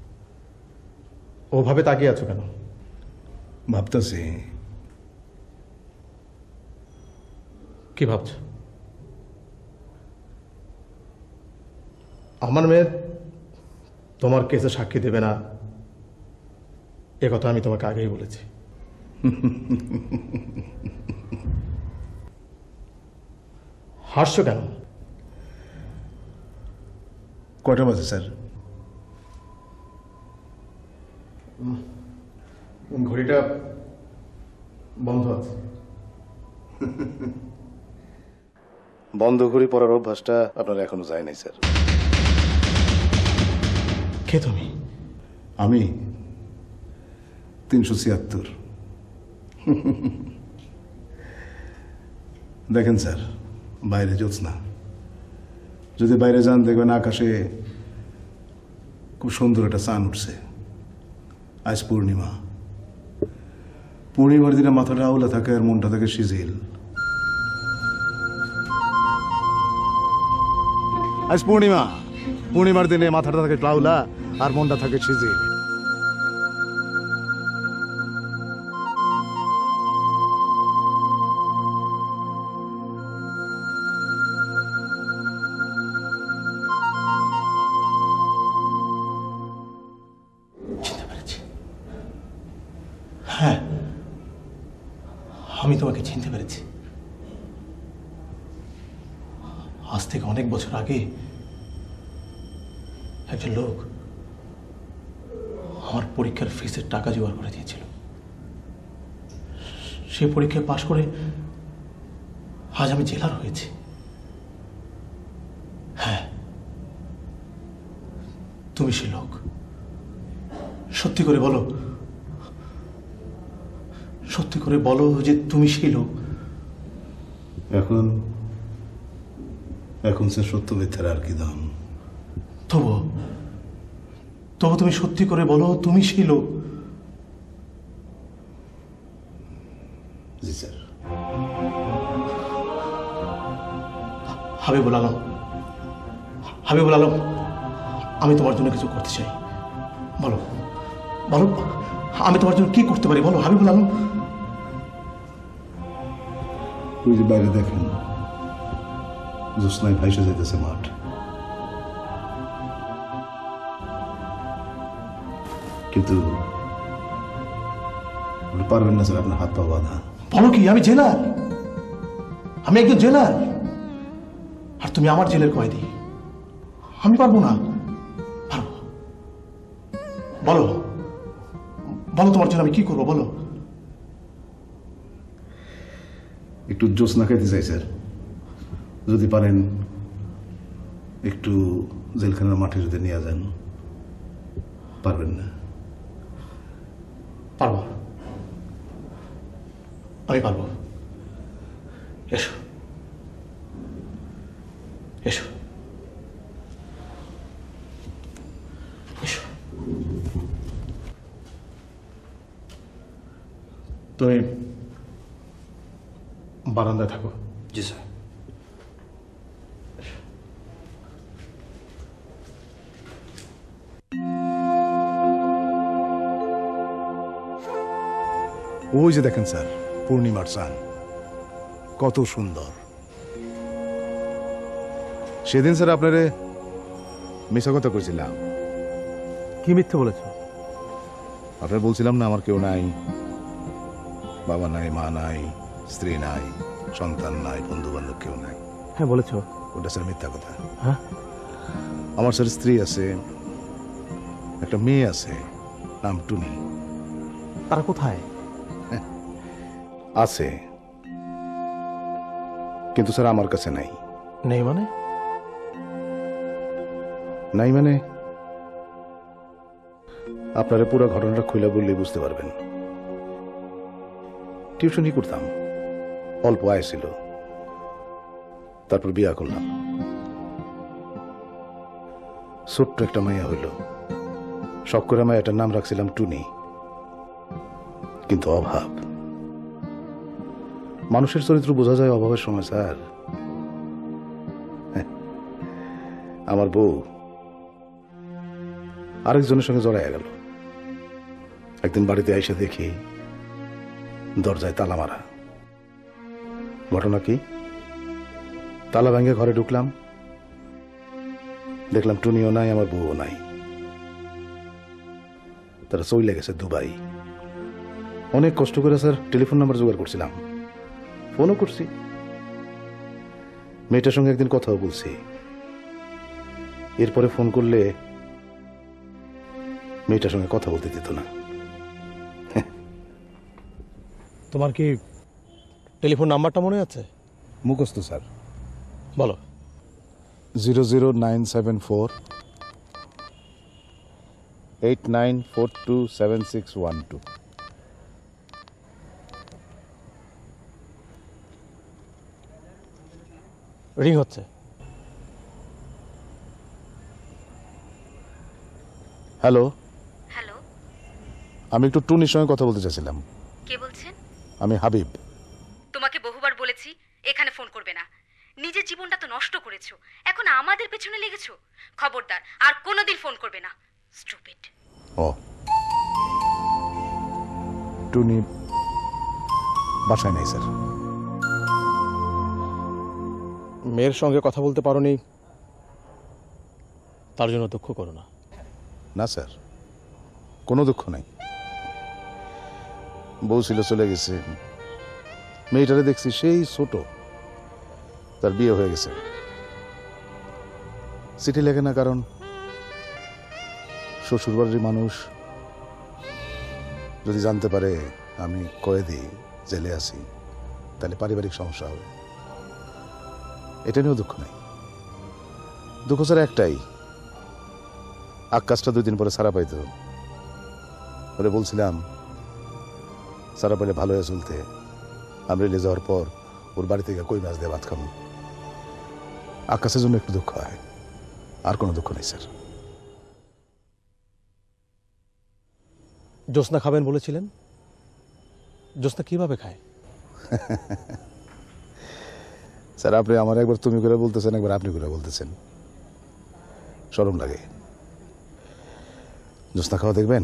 ওভাবে তাকিয়ে আছো কেন? ভাবতেছি। কি ভাবছ? আমার মেয়ে তোমার কেসে সাক্ষী দেবে না, এ কথা আমি তোমাকে আগেই বলেছি। হাসছো কেন? কয়টা বাজে স্যার? ঘড়িটা বন্ধ আছে। বন্ধ ঘড়ি পরার অভ্যাসটা আপনার এখনো যায় নাই স্যার। কে তুমি? আমি 376। দেখেন স্যার, বাইরে জ্যোৎস্না, যদি বাইরে যান দেখবেন আকাশে খুব সুন্দর একটা চাঁদ উঠছে। আজ পূর্ণিমা, পূর্ণিমার দিনে মাথাটা আউলা থাকে আর মনটা থাকে সিজিল। আজ পূর্ণিমা, পূর্ণিমার দিনে মাথাটা থাকে আউলা আর মনটা থাকে সিজিল। হ্যাঁ, আমি তোমাকে চিনতে পেরেছি। আজ থেকে অনেক বছর আগে একজন লোক আমার পরীক্ষার ফিসের টাকা জোগাড় করে দিয়েছিল। সে পরীক্ষায় পাশ করে আজ আমি জেলার হয়েছি। হ্যাঁ, তুমি সে লোক। সত্যি করে বলো, সত্যি করে বলো যে তুমি সেই লোক। এখন এখন সে সত্য মিথ্যার আর কি দাম? তবু তবু তুমি সত্যি করে বলো তুমি সেই লোক। জি স্যার। হাবিবুল আলম, হাবিবুল আলম, আমি তোমার জন্য কিছু করতে চাই। বলো বলো, আমি তোমার জন্য কি করতে পারি বলো হাবিবুল আলম। ওই যে বাইরে দেখেন জ্যোৎস্নায় ভাইসে যাইতেছে মাঠ, কিন্তু পারবেন না স্যার, আপনার হাত পা বাঁধা। বলো কি? আমি জেলার, আমি একজন জেলার, আর তুমি আমার জেলের কয়েদি। আমি পারবো না। পারবো? বলো বলো, তোমার জন্য আমি কি করবো বলো। একটু জ্যোৎস্না খাইতে চাই স্যার, যদি পারেন একটু জেলখানার মাঠে যদি নিয়ে যান। পারবেন না? পারবো, আমি পারবো। এসো এসো এসো। তুমি বারান্দায় থাকো। জি স্যার। ওই যে দেখেন স্যার পূর্ণিমার চাঁদ, কত সুন্দর। সেদিন স্যার আপনারে মিশা কথা কইছিলাম। কি মিথ্যে বলেছ? আপনার বলছিলাম না আমার কেউ নাই, বাবা নাই, মা নাই, স্ত্রী নাই, সন্তান নাই, বন্ধু বান্ধব কেউ নাই। হ্যাঁ বলেছ। ওটা স্যার মিথ্যা কথা। হ্যাঁ, আমার স্যার স্ত্রী আছে, একটা মেয়ে আছে, নাম টুনি। তারা কোথায়? আছে, কিন্তু স্যার আমার কাছে নাই। নেই মানে? নাই মানে আপনারা পুরো ঘটনাটা খুলে বললেই বুঝতে পারবেন। টিউশনই করতাম, অল্প আয় ছিল, তারপর বিয়া করলাম, ছোট্ট একটা মাইয়া হইল। শখ করে মায়াটার নাম রাখছিলাম টুনি। কিন্তু অভাব, মানুষের চরিত্র বোঝা যায় অভাবের সময় স্যার। আমার বউ আরেকজনের সঙ্গে জড়াইয়া গেল। একদিন বাড়িতে আইসা দেখি দরজায় তালা মারা। ঘটনা কি? তালা ভেঙে ঘরে ঢুকলাম, দেখলাম টুনিও নাই, আমার বউও নাই। তারা চলে গেছে দুবাই। অনেক কষ্ট করে স্যার টেলিফোন নাম্বার জোগাড় করছিলাম, ফোনও করছি, মেয়েটার সঙ্গে একদিন কথাও বলছি। এরপরে ফোন করলে মেয়েটার সঙ্গে কথা বলতে দিত না। তোমার কি টেলিফোন নাম্বারটা মনে আছে? মুখস্থ স্যার। বলো। 00974 89427612। রিং হচ্ছে। হ্যালো, হ্যালো, আমি একটু টুনির সঙ্গে কথা বলতে চাইছিলাম। কে বলছেন? আমি হাবিব। তোমাকে বহুবার বলেছি এখানে ফোন করবে না। নিজের জীবনটা তো নষ্ট করেছো, এখন আমাদের পেছনে লেগেছো। খবরদার আর কোনোদিন ফোন করবে না, স্টুপিড। ও, টুনি বাসায় নাই স্যার। মেয়ের সঙ্গে কথা বলতে পারোনি, তার জন্য দুঃখ করো না। না স্যার, কোনো দুঃখ নাই। বউ ছিল, চলে গেছে। মেয়েটারে দেখছি সেই ছোট, তার বিয়ে হয়ে গেছে। চিঠি লেখে না, কারণ শ্বশুরবাড়ির মানুষ যদি জানতে পারে আমি কয়েদি, জেলে আছি, তাহলে পারিবারিক সমস্যা হবে। এটা নিয়েও দুঃখ নাই। দুঃখ স্যার একটাই, আকাশটা 2 দিন পরে সারা পাইত। ওরে বলছিলাম সারা পাইলে ভালো হয়ে চলতে, আমি রেলে যাওয়ার পর ওর বাড়ি থেকে কই মাছ দিয়ে ভাত খাবো। আকাশের জন্য একটু দুঃখ হয়, আর কোনো দুঃখ নেই স্যার। জ্যোৎস্না খাবেন বলেছিলেন, জ্যোৎস্না কিভাবে খায়? স্যার আপনি আমার একবার তুমি করে বলতেছেন, একবার আপনি করে বলতেছেন, শরম লাগে। জ্যোৎস্না খাওয়া দেখবেন?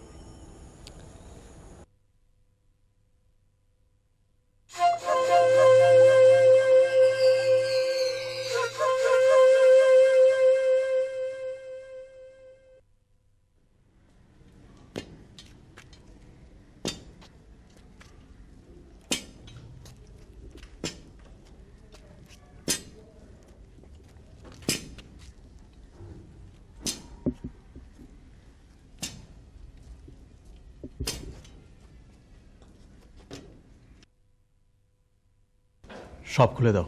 সব খুলে দাও।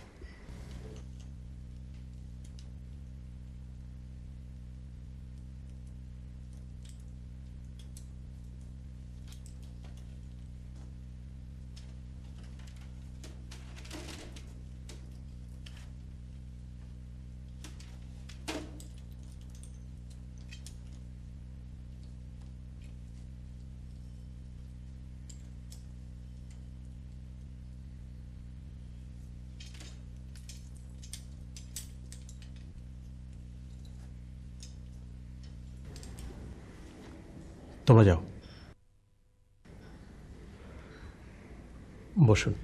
তোমরা যাও, বসুন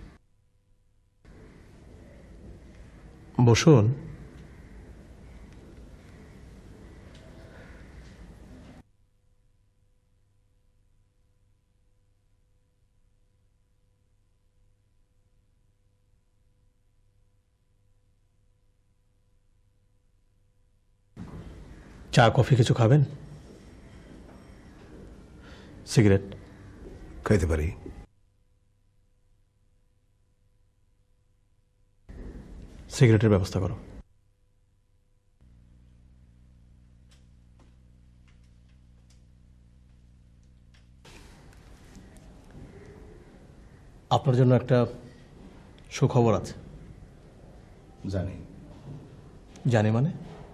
বসুন। চা কফি কিছু খাবেন? সিগারেট খাইতে পারি। সিগারেটের ব্যবস্থা করো। আপনার জন্য একটা সুখবর আছে। জানি। জানি মানে?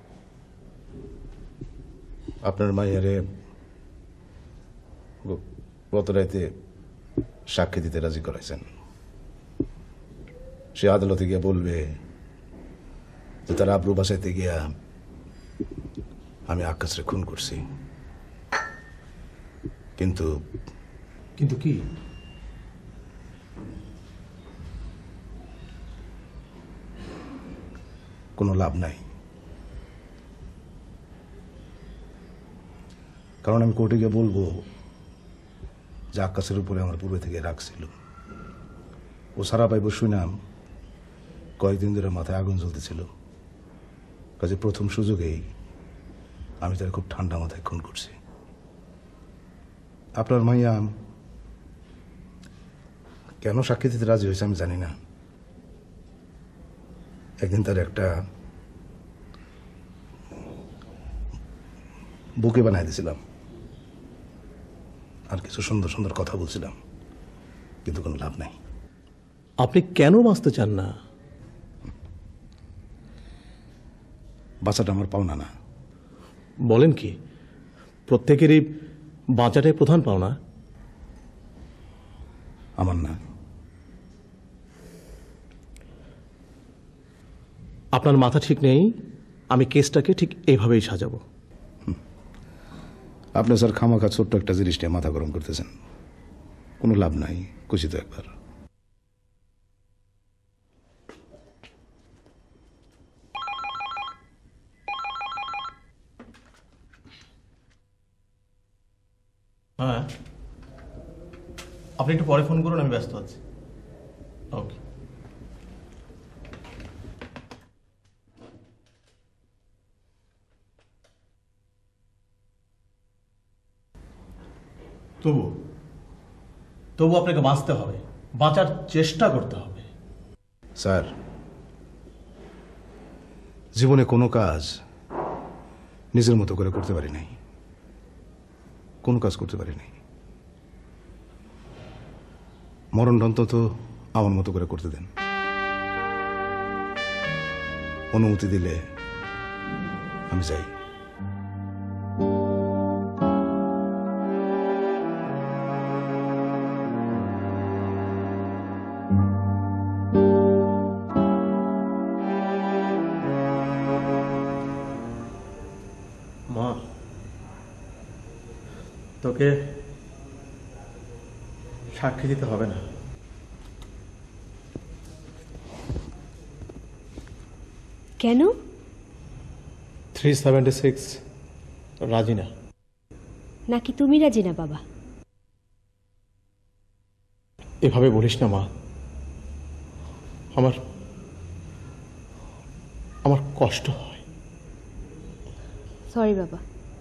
আপনার মাইয়ারে গত রাতে সাক্ষী দিতে রাজি করাইছেন। সে আদালতে গিয়া বলবে যে তার আব্রু বাসাইতে গিয়া আমি আকাশরে খুন করছি। কিন্তু কিন্তু কি? কোনো লাভ নাই, কারণ আমি কোর্টে গিয়ে বলবো যে আকাশের উপরে আমার পূর্বে থেকে রাখছিল। ও সারা পাইব শুনাম কয়েকদিন ধরে মাথায় আগুন জ্বলতেছিল, কাজে প্রথম সুযোগেই আমি তার খুব ঠান্ডা মাথায় খুন করছি। আপনার মাইয়া কেন সাক্ষী দিতে রাজি হয়েছে আমি জানি না। একদিন তার একটা বুকে বানাই দিয়েছিলাম, আর কিছু সুন্দর সুন্দর কথা বলছিলাম, কিন্তু কোনো লাভ নাই। আপনি কেন বাঁচতে চান না? বাঁচাটা আমার পাওনা না। বলেন কি? প্রত্যেকেরই বাঁচাটাই প্রধান পাওনা। আমার না। আপনার মাথা ঠিক নেই। আমি কেসটাকে ঠিক এইভাবেই সাজাবো। আপনি স্যার খামাখা ছোট্ট একটা জিনিস নিয়ে মাথা গরম করতেছেন, কোনো লাভ নাই। খুশি তো একবার। হ্যাঁ, আপনি একটু পরে ফোন করুন, আমি ব্যস্ত আছি। ওকে। তবু আপনাকে বাঁচতে হবে, বাঁচার চেষ্টা করতে হবে। স্যার, জীবনে কোনো কাজ নিজের মতো করে করতে পারি নাই, কোনো কাজ করতে পারি নাই। মরণটা অন্তত আমার মতো করে করতে দেন। অনুমতি দিলে আমি যাই। মা, তোকে সাক্ষী দিতে হবে না। কেন? 376 রাজি না। নাকি তুমি রাজি না বাবা? এভাবে বলিস না মা, আমার আমার কষ্ট হয়। সরি বাবা।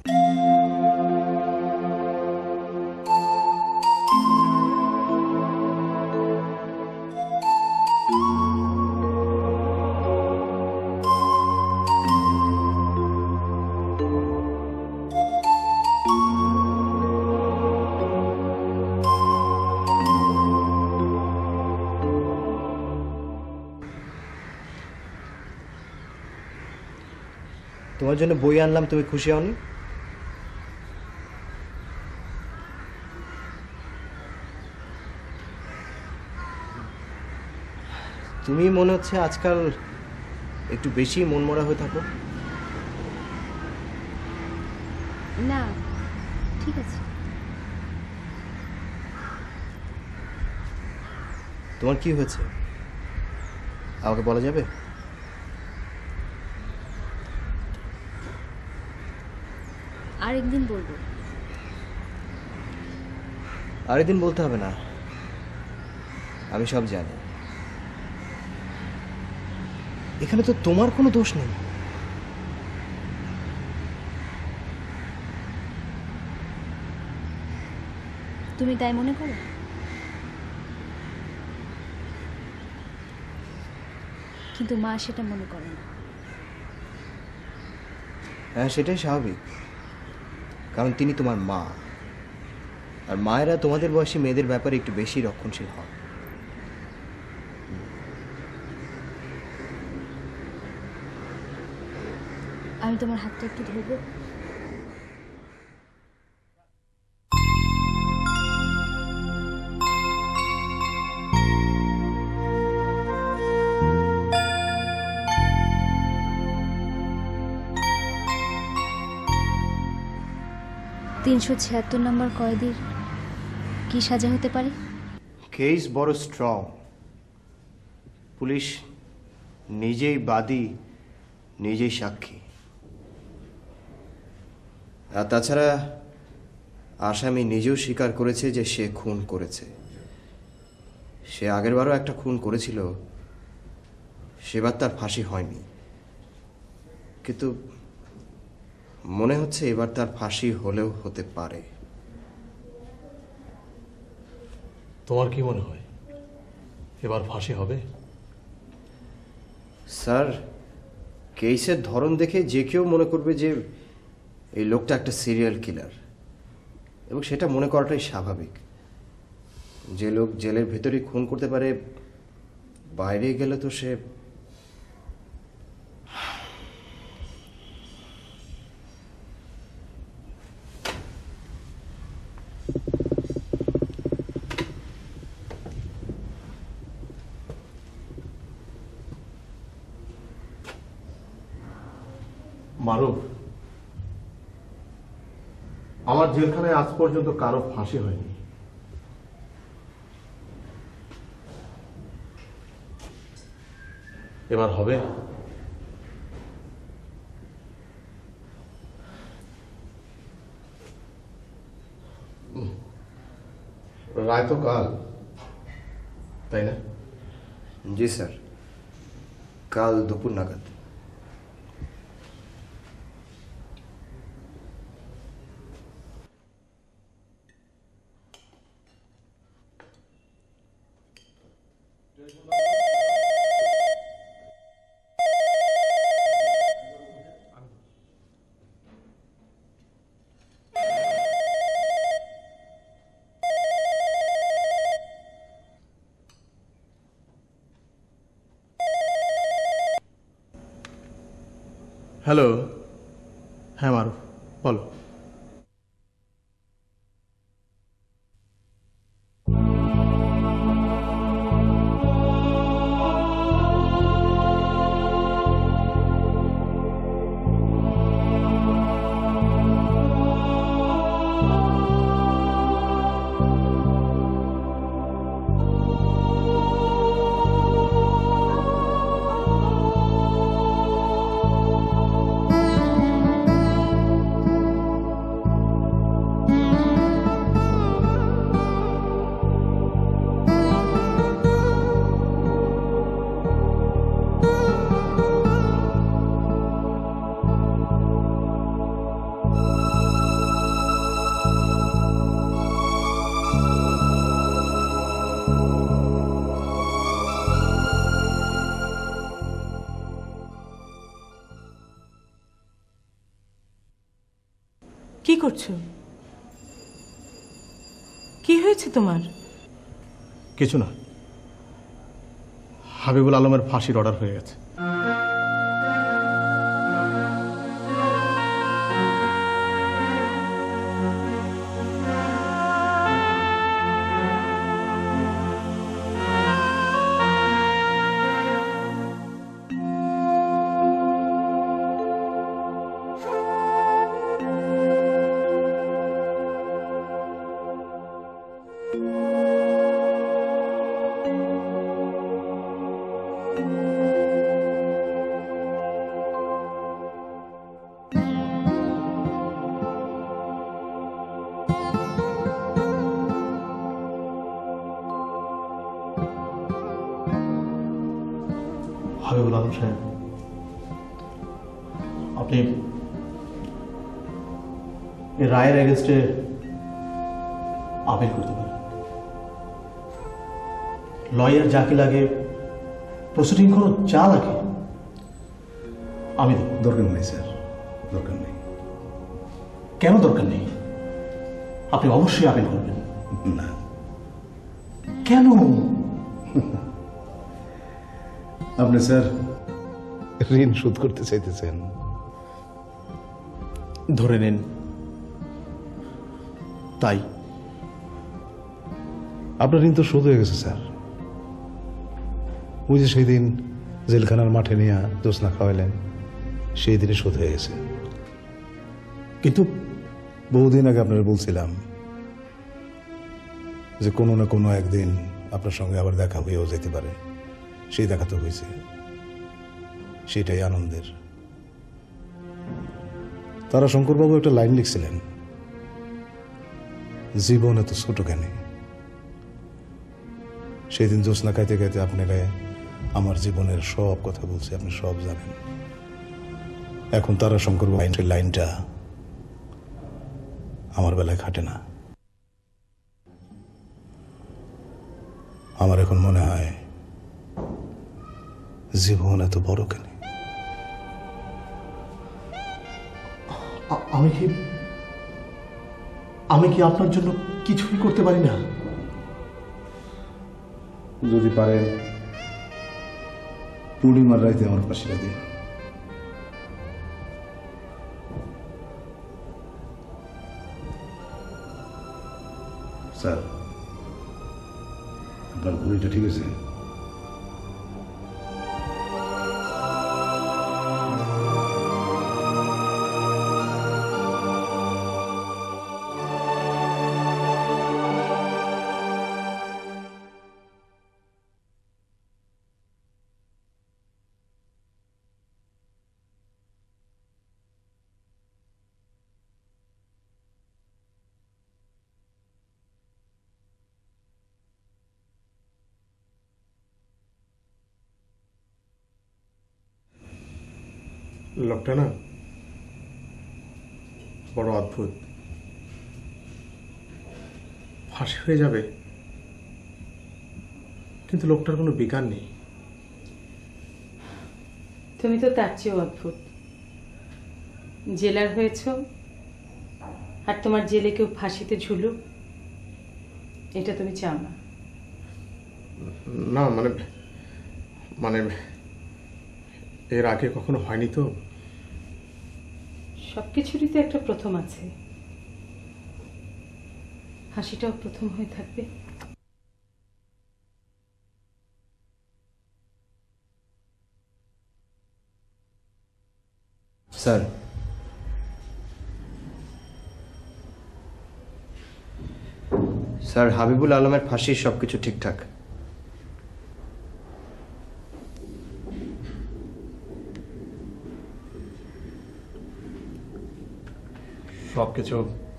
তোমার জন্য বই আনলাম, তুমি খুশি হওনি? তুমি মনে হচ্ছে আজকাল একটু বেশি মনমরা হয়ে থাকো। না, ঠিক আছে। তোমার কি হয়েছে আমাকে বলা যাবে? আরেকদিন বলবো। আরেকদিন বলতে হবে না, আমি সব জানি। এখানে তো তোমার কোনো দোষ নেই। তুমি তাই মনে করো? কিন্তু মা সেটা মনে করে না। হ্যাঁ, সেটাই স্বাভাবিক, কারণ তিনি তোমার মা, আর মায়েরা তোমাদের বয়সী মেয়েদের ব্যাপারে একটু বেশি রক্ষণশীল হন। আমি তোমার হাতটা একটু ধরবো? নম্বর কয়েদির কি সাজা হতে পারে? কেস বড় স্ট্রং, পুলিশ নিজেই বাদী, নিজেই সাক্ষী। আর তাছাড়া আসামি নিজেও স্বীকার করেছে যে সে খুন করেছে। সে আগেরবারও একটা খুন করেছিল, সেবার তার ফাঁসি হয়নি, কিন্তু মনে হচ্ছে এবার তার ফাঁসি হলেও হতে পারে। তোমার কি মনে হয় এবার ফাঁসি হবে? স্যার, কেসের ধরন দেখে যে কেউ মনে করবে যে এই লোকটা একটা সিরিয়াল কিলার, এবং সেটা মনে করাটাই স্বাভাবিক। যে লোক জেলের ভেতরে খুন করতে পারে, বাইরে গেলে তো সে মারুফ, আমার জেলখানায় আজ পর্যন্ত কারো ফাঁসি হয়নি। এবার হবে? রায় তো কাল, তাই না? জি স্যার, কাল দুপুর নাগাদ। হ্যালো। হ্যাঁ মারুফ, বলো। কি করছো? কি হয়েছে তোমার? কিছু না, হাবিবুল আলমের ফাঁসির অর্ডার হয়ে গেছে। হাবিবুল আলম সাহেব, আপনি এই রায়ের এগেনস্টে আপিল করতে পারেন। লয়ার যাকে লাগে, প্রসিডিং খরচ যা লাগে আমি দেব। দরকার নেই স্যার, দরকার নেই। কেন দরকার নেই? আপনি অবশ্যই আপিল করবেন। না। কেন? আপনি স্যার ঋণ শোধ করতে চাইতেছেন? ধরে নেন তাই। আপনার ঋণ তো শোধ হয়ে গেছে স্যার। ওই যে সেই দিন জেলখানার মাঠে নিয়ে জোৎস্না খাওয়াইলেন, সেই দিনই শোধ হয়ে গেছে। কিন্তু বহুদিন আগে আপনারা বলছিলাম যে কোনো না কোনো একদিন আপনার সঙ্গে আবার দেখা হয়েও যেতে পারে। সেই দেখা তো হয়েছে, সেটাই আনন্দের। তারা শঙ্করবাবু একটা লাইন লিখছিলেন, জীবন এত ছোট কেন। সেই দিন জোৎস্না খাইতে খাইতে আপনারা আমার জীবনের সব কথা বলছে, আপনি সব জানেন। এখন তারা শঙ্করবাবু লাইনটা আমার বেলায় খাটে না। আমার এখন মনে হয় জীবন এত বড় কেন। আমি কি আপনার জন্য কিছুই করতে পারি না? যদি পারেন পূর্ণিমার রাইতে আমার ফাঁসিটা দিন। স্যার, আপনার ঘড়িটা ঠিক আছে? লোকটা না বড় অদ্ভুত। ফাঁসি হয়ে যাবে কিন্তু লোকটার কোনো বিকার নেই। তুমি তো তার চেয়েও অদ্ভুত। জেলার হয়েছ আর তোমার জেলে কেউ ফাঁসিতে ঝুলুক, এটা তুমি চাও না? না, মানে এর আগে কখনো হয়নি তো। সবকিছুরই তো একটা প্রথম আছে, হাসিটাও প্রথম হয়ে থাকবে। স্যার, হাবিবুল আলমের ফাঁসির সবকিছু ঠিকঠাক। সবকিছু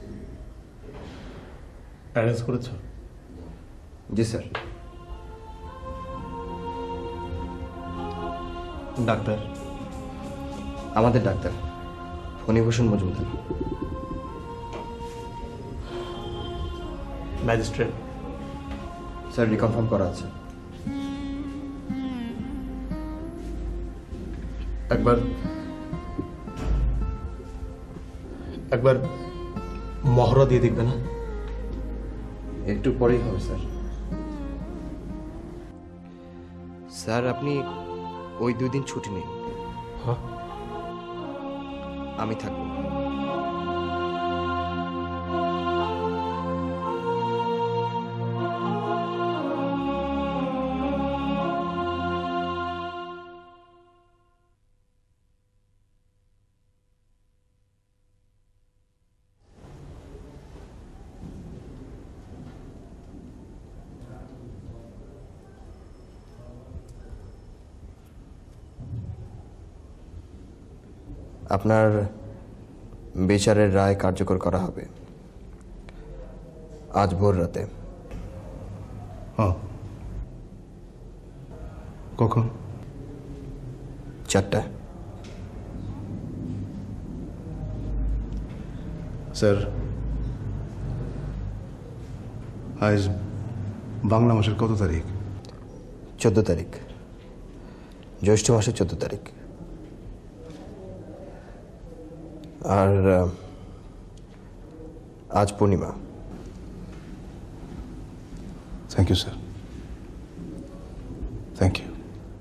অ্যারেঞ্জ করেছ? জি স্যার। ডাক্তার? আমাদের doctor Phanibhushan Majumdar. Magistrate? Sir, reconfirm করা আছে। একবার মহড়া দিয়ে দেখবে না? একটু পরেই হবে স্যার। স্যার আপনি ওই 2 দিন ছুটি নিন। হ্যাঁ, আমি থাকবো। আপনার বিচারের রায় কার্যকর করা হবে আজ ভোর রাতে। কখন? 4টায়। স্যার, আজ বাংলা মাসের কত তারিখ? 14 তারিখ, জ্যৈষ্ঠ মাসের 14 তারিখ। আর আজ পূর্ণিমা। Thank you sir, thank you.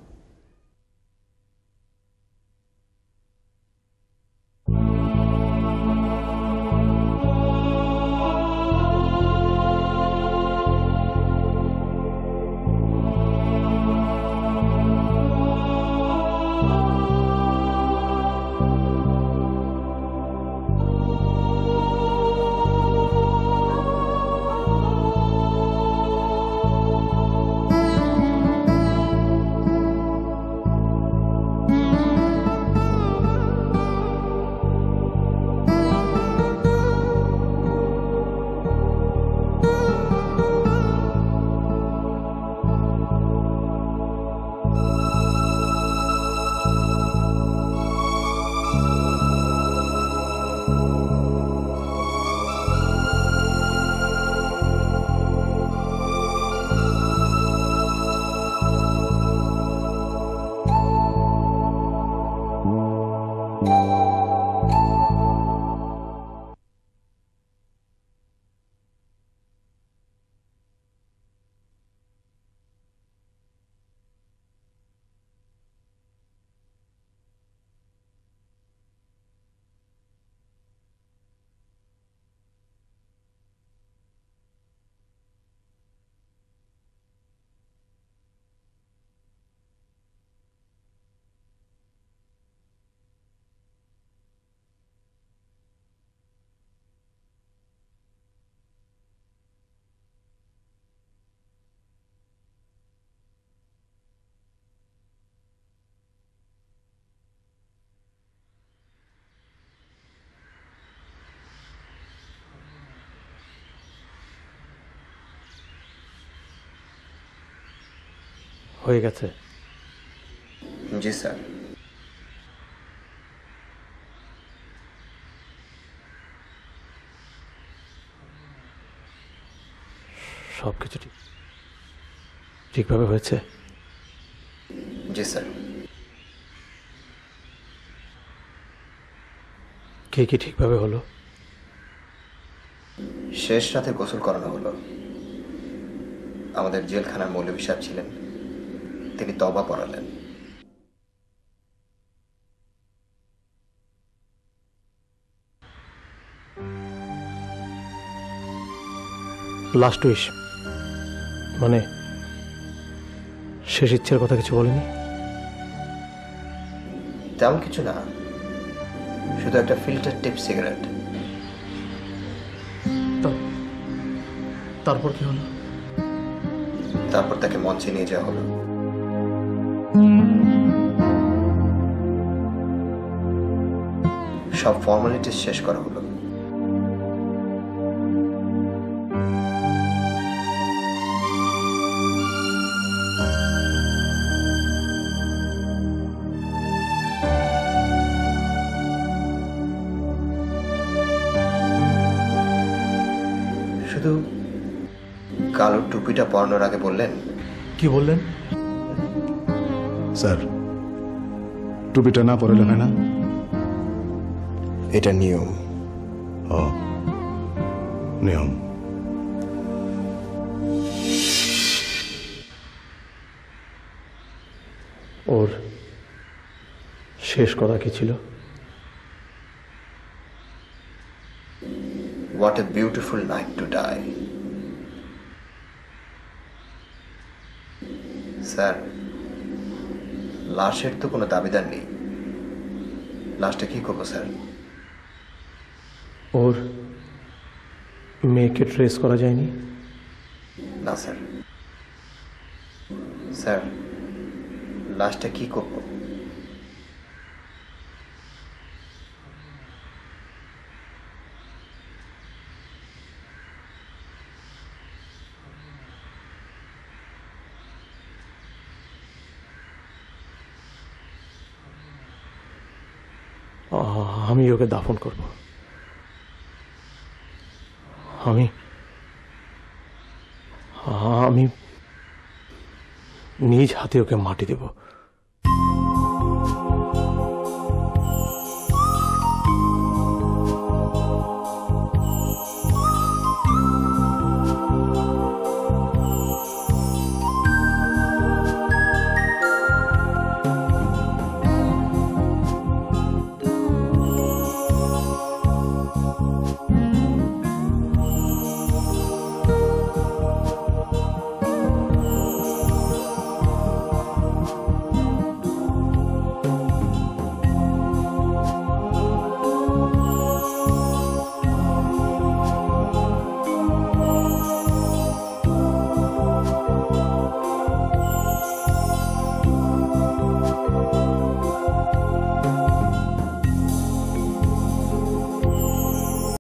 হয়ে গেছে? জি স্যার। সব কিছু ঠিকভাবে হয়েছে? জি স্যার। কি কি ঠিকভাবে হলো? শেষ রাতে গোসল করানো হলো। আমাদের জেলখানার মৌলভী সাহেব ছিলেন, তিনি তওবা পড়ালেন। লাস্ট উইশ মানে শেষ ইচ্ছের কথা কিছু বলেনি? তেমন কিছু না, শুধু একটা ফিল্টার টিপ সিগারেট। তারপর কি হলো? তারপর তাকে মঞ্চে নিয়ে যাওয়া হলো। সব ফর্মালিটিস শেষ করা হলো। শুধু কালো টুপিটা পরানোর আগে বললেন। কি বললেন? স্যার, টুপিটা না পরালে হয় না? এটা নিয়ম। নিয়ম। ওর শেষ কথা কি ছিল? What a beautiful night to die. Sir, লাশের তো কোনো দাবিদার নেই, লাশটা কি করবো স্যার? ওর মেয়েকে ট্রেস করা যায়নি? না স্যার। স্যার, লাশটা কি করবো? আমি ওকে দাফন করব। আমি আমি নিজ হাতে ওকে মাটি দেব।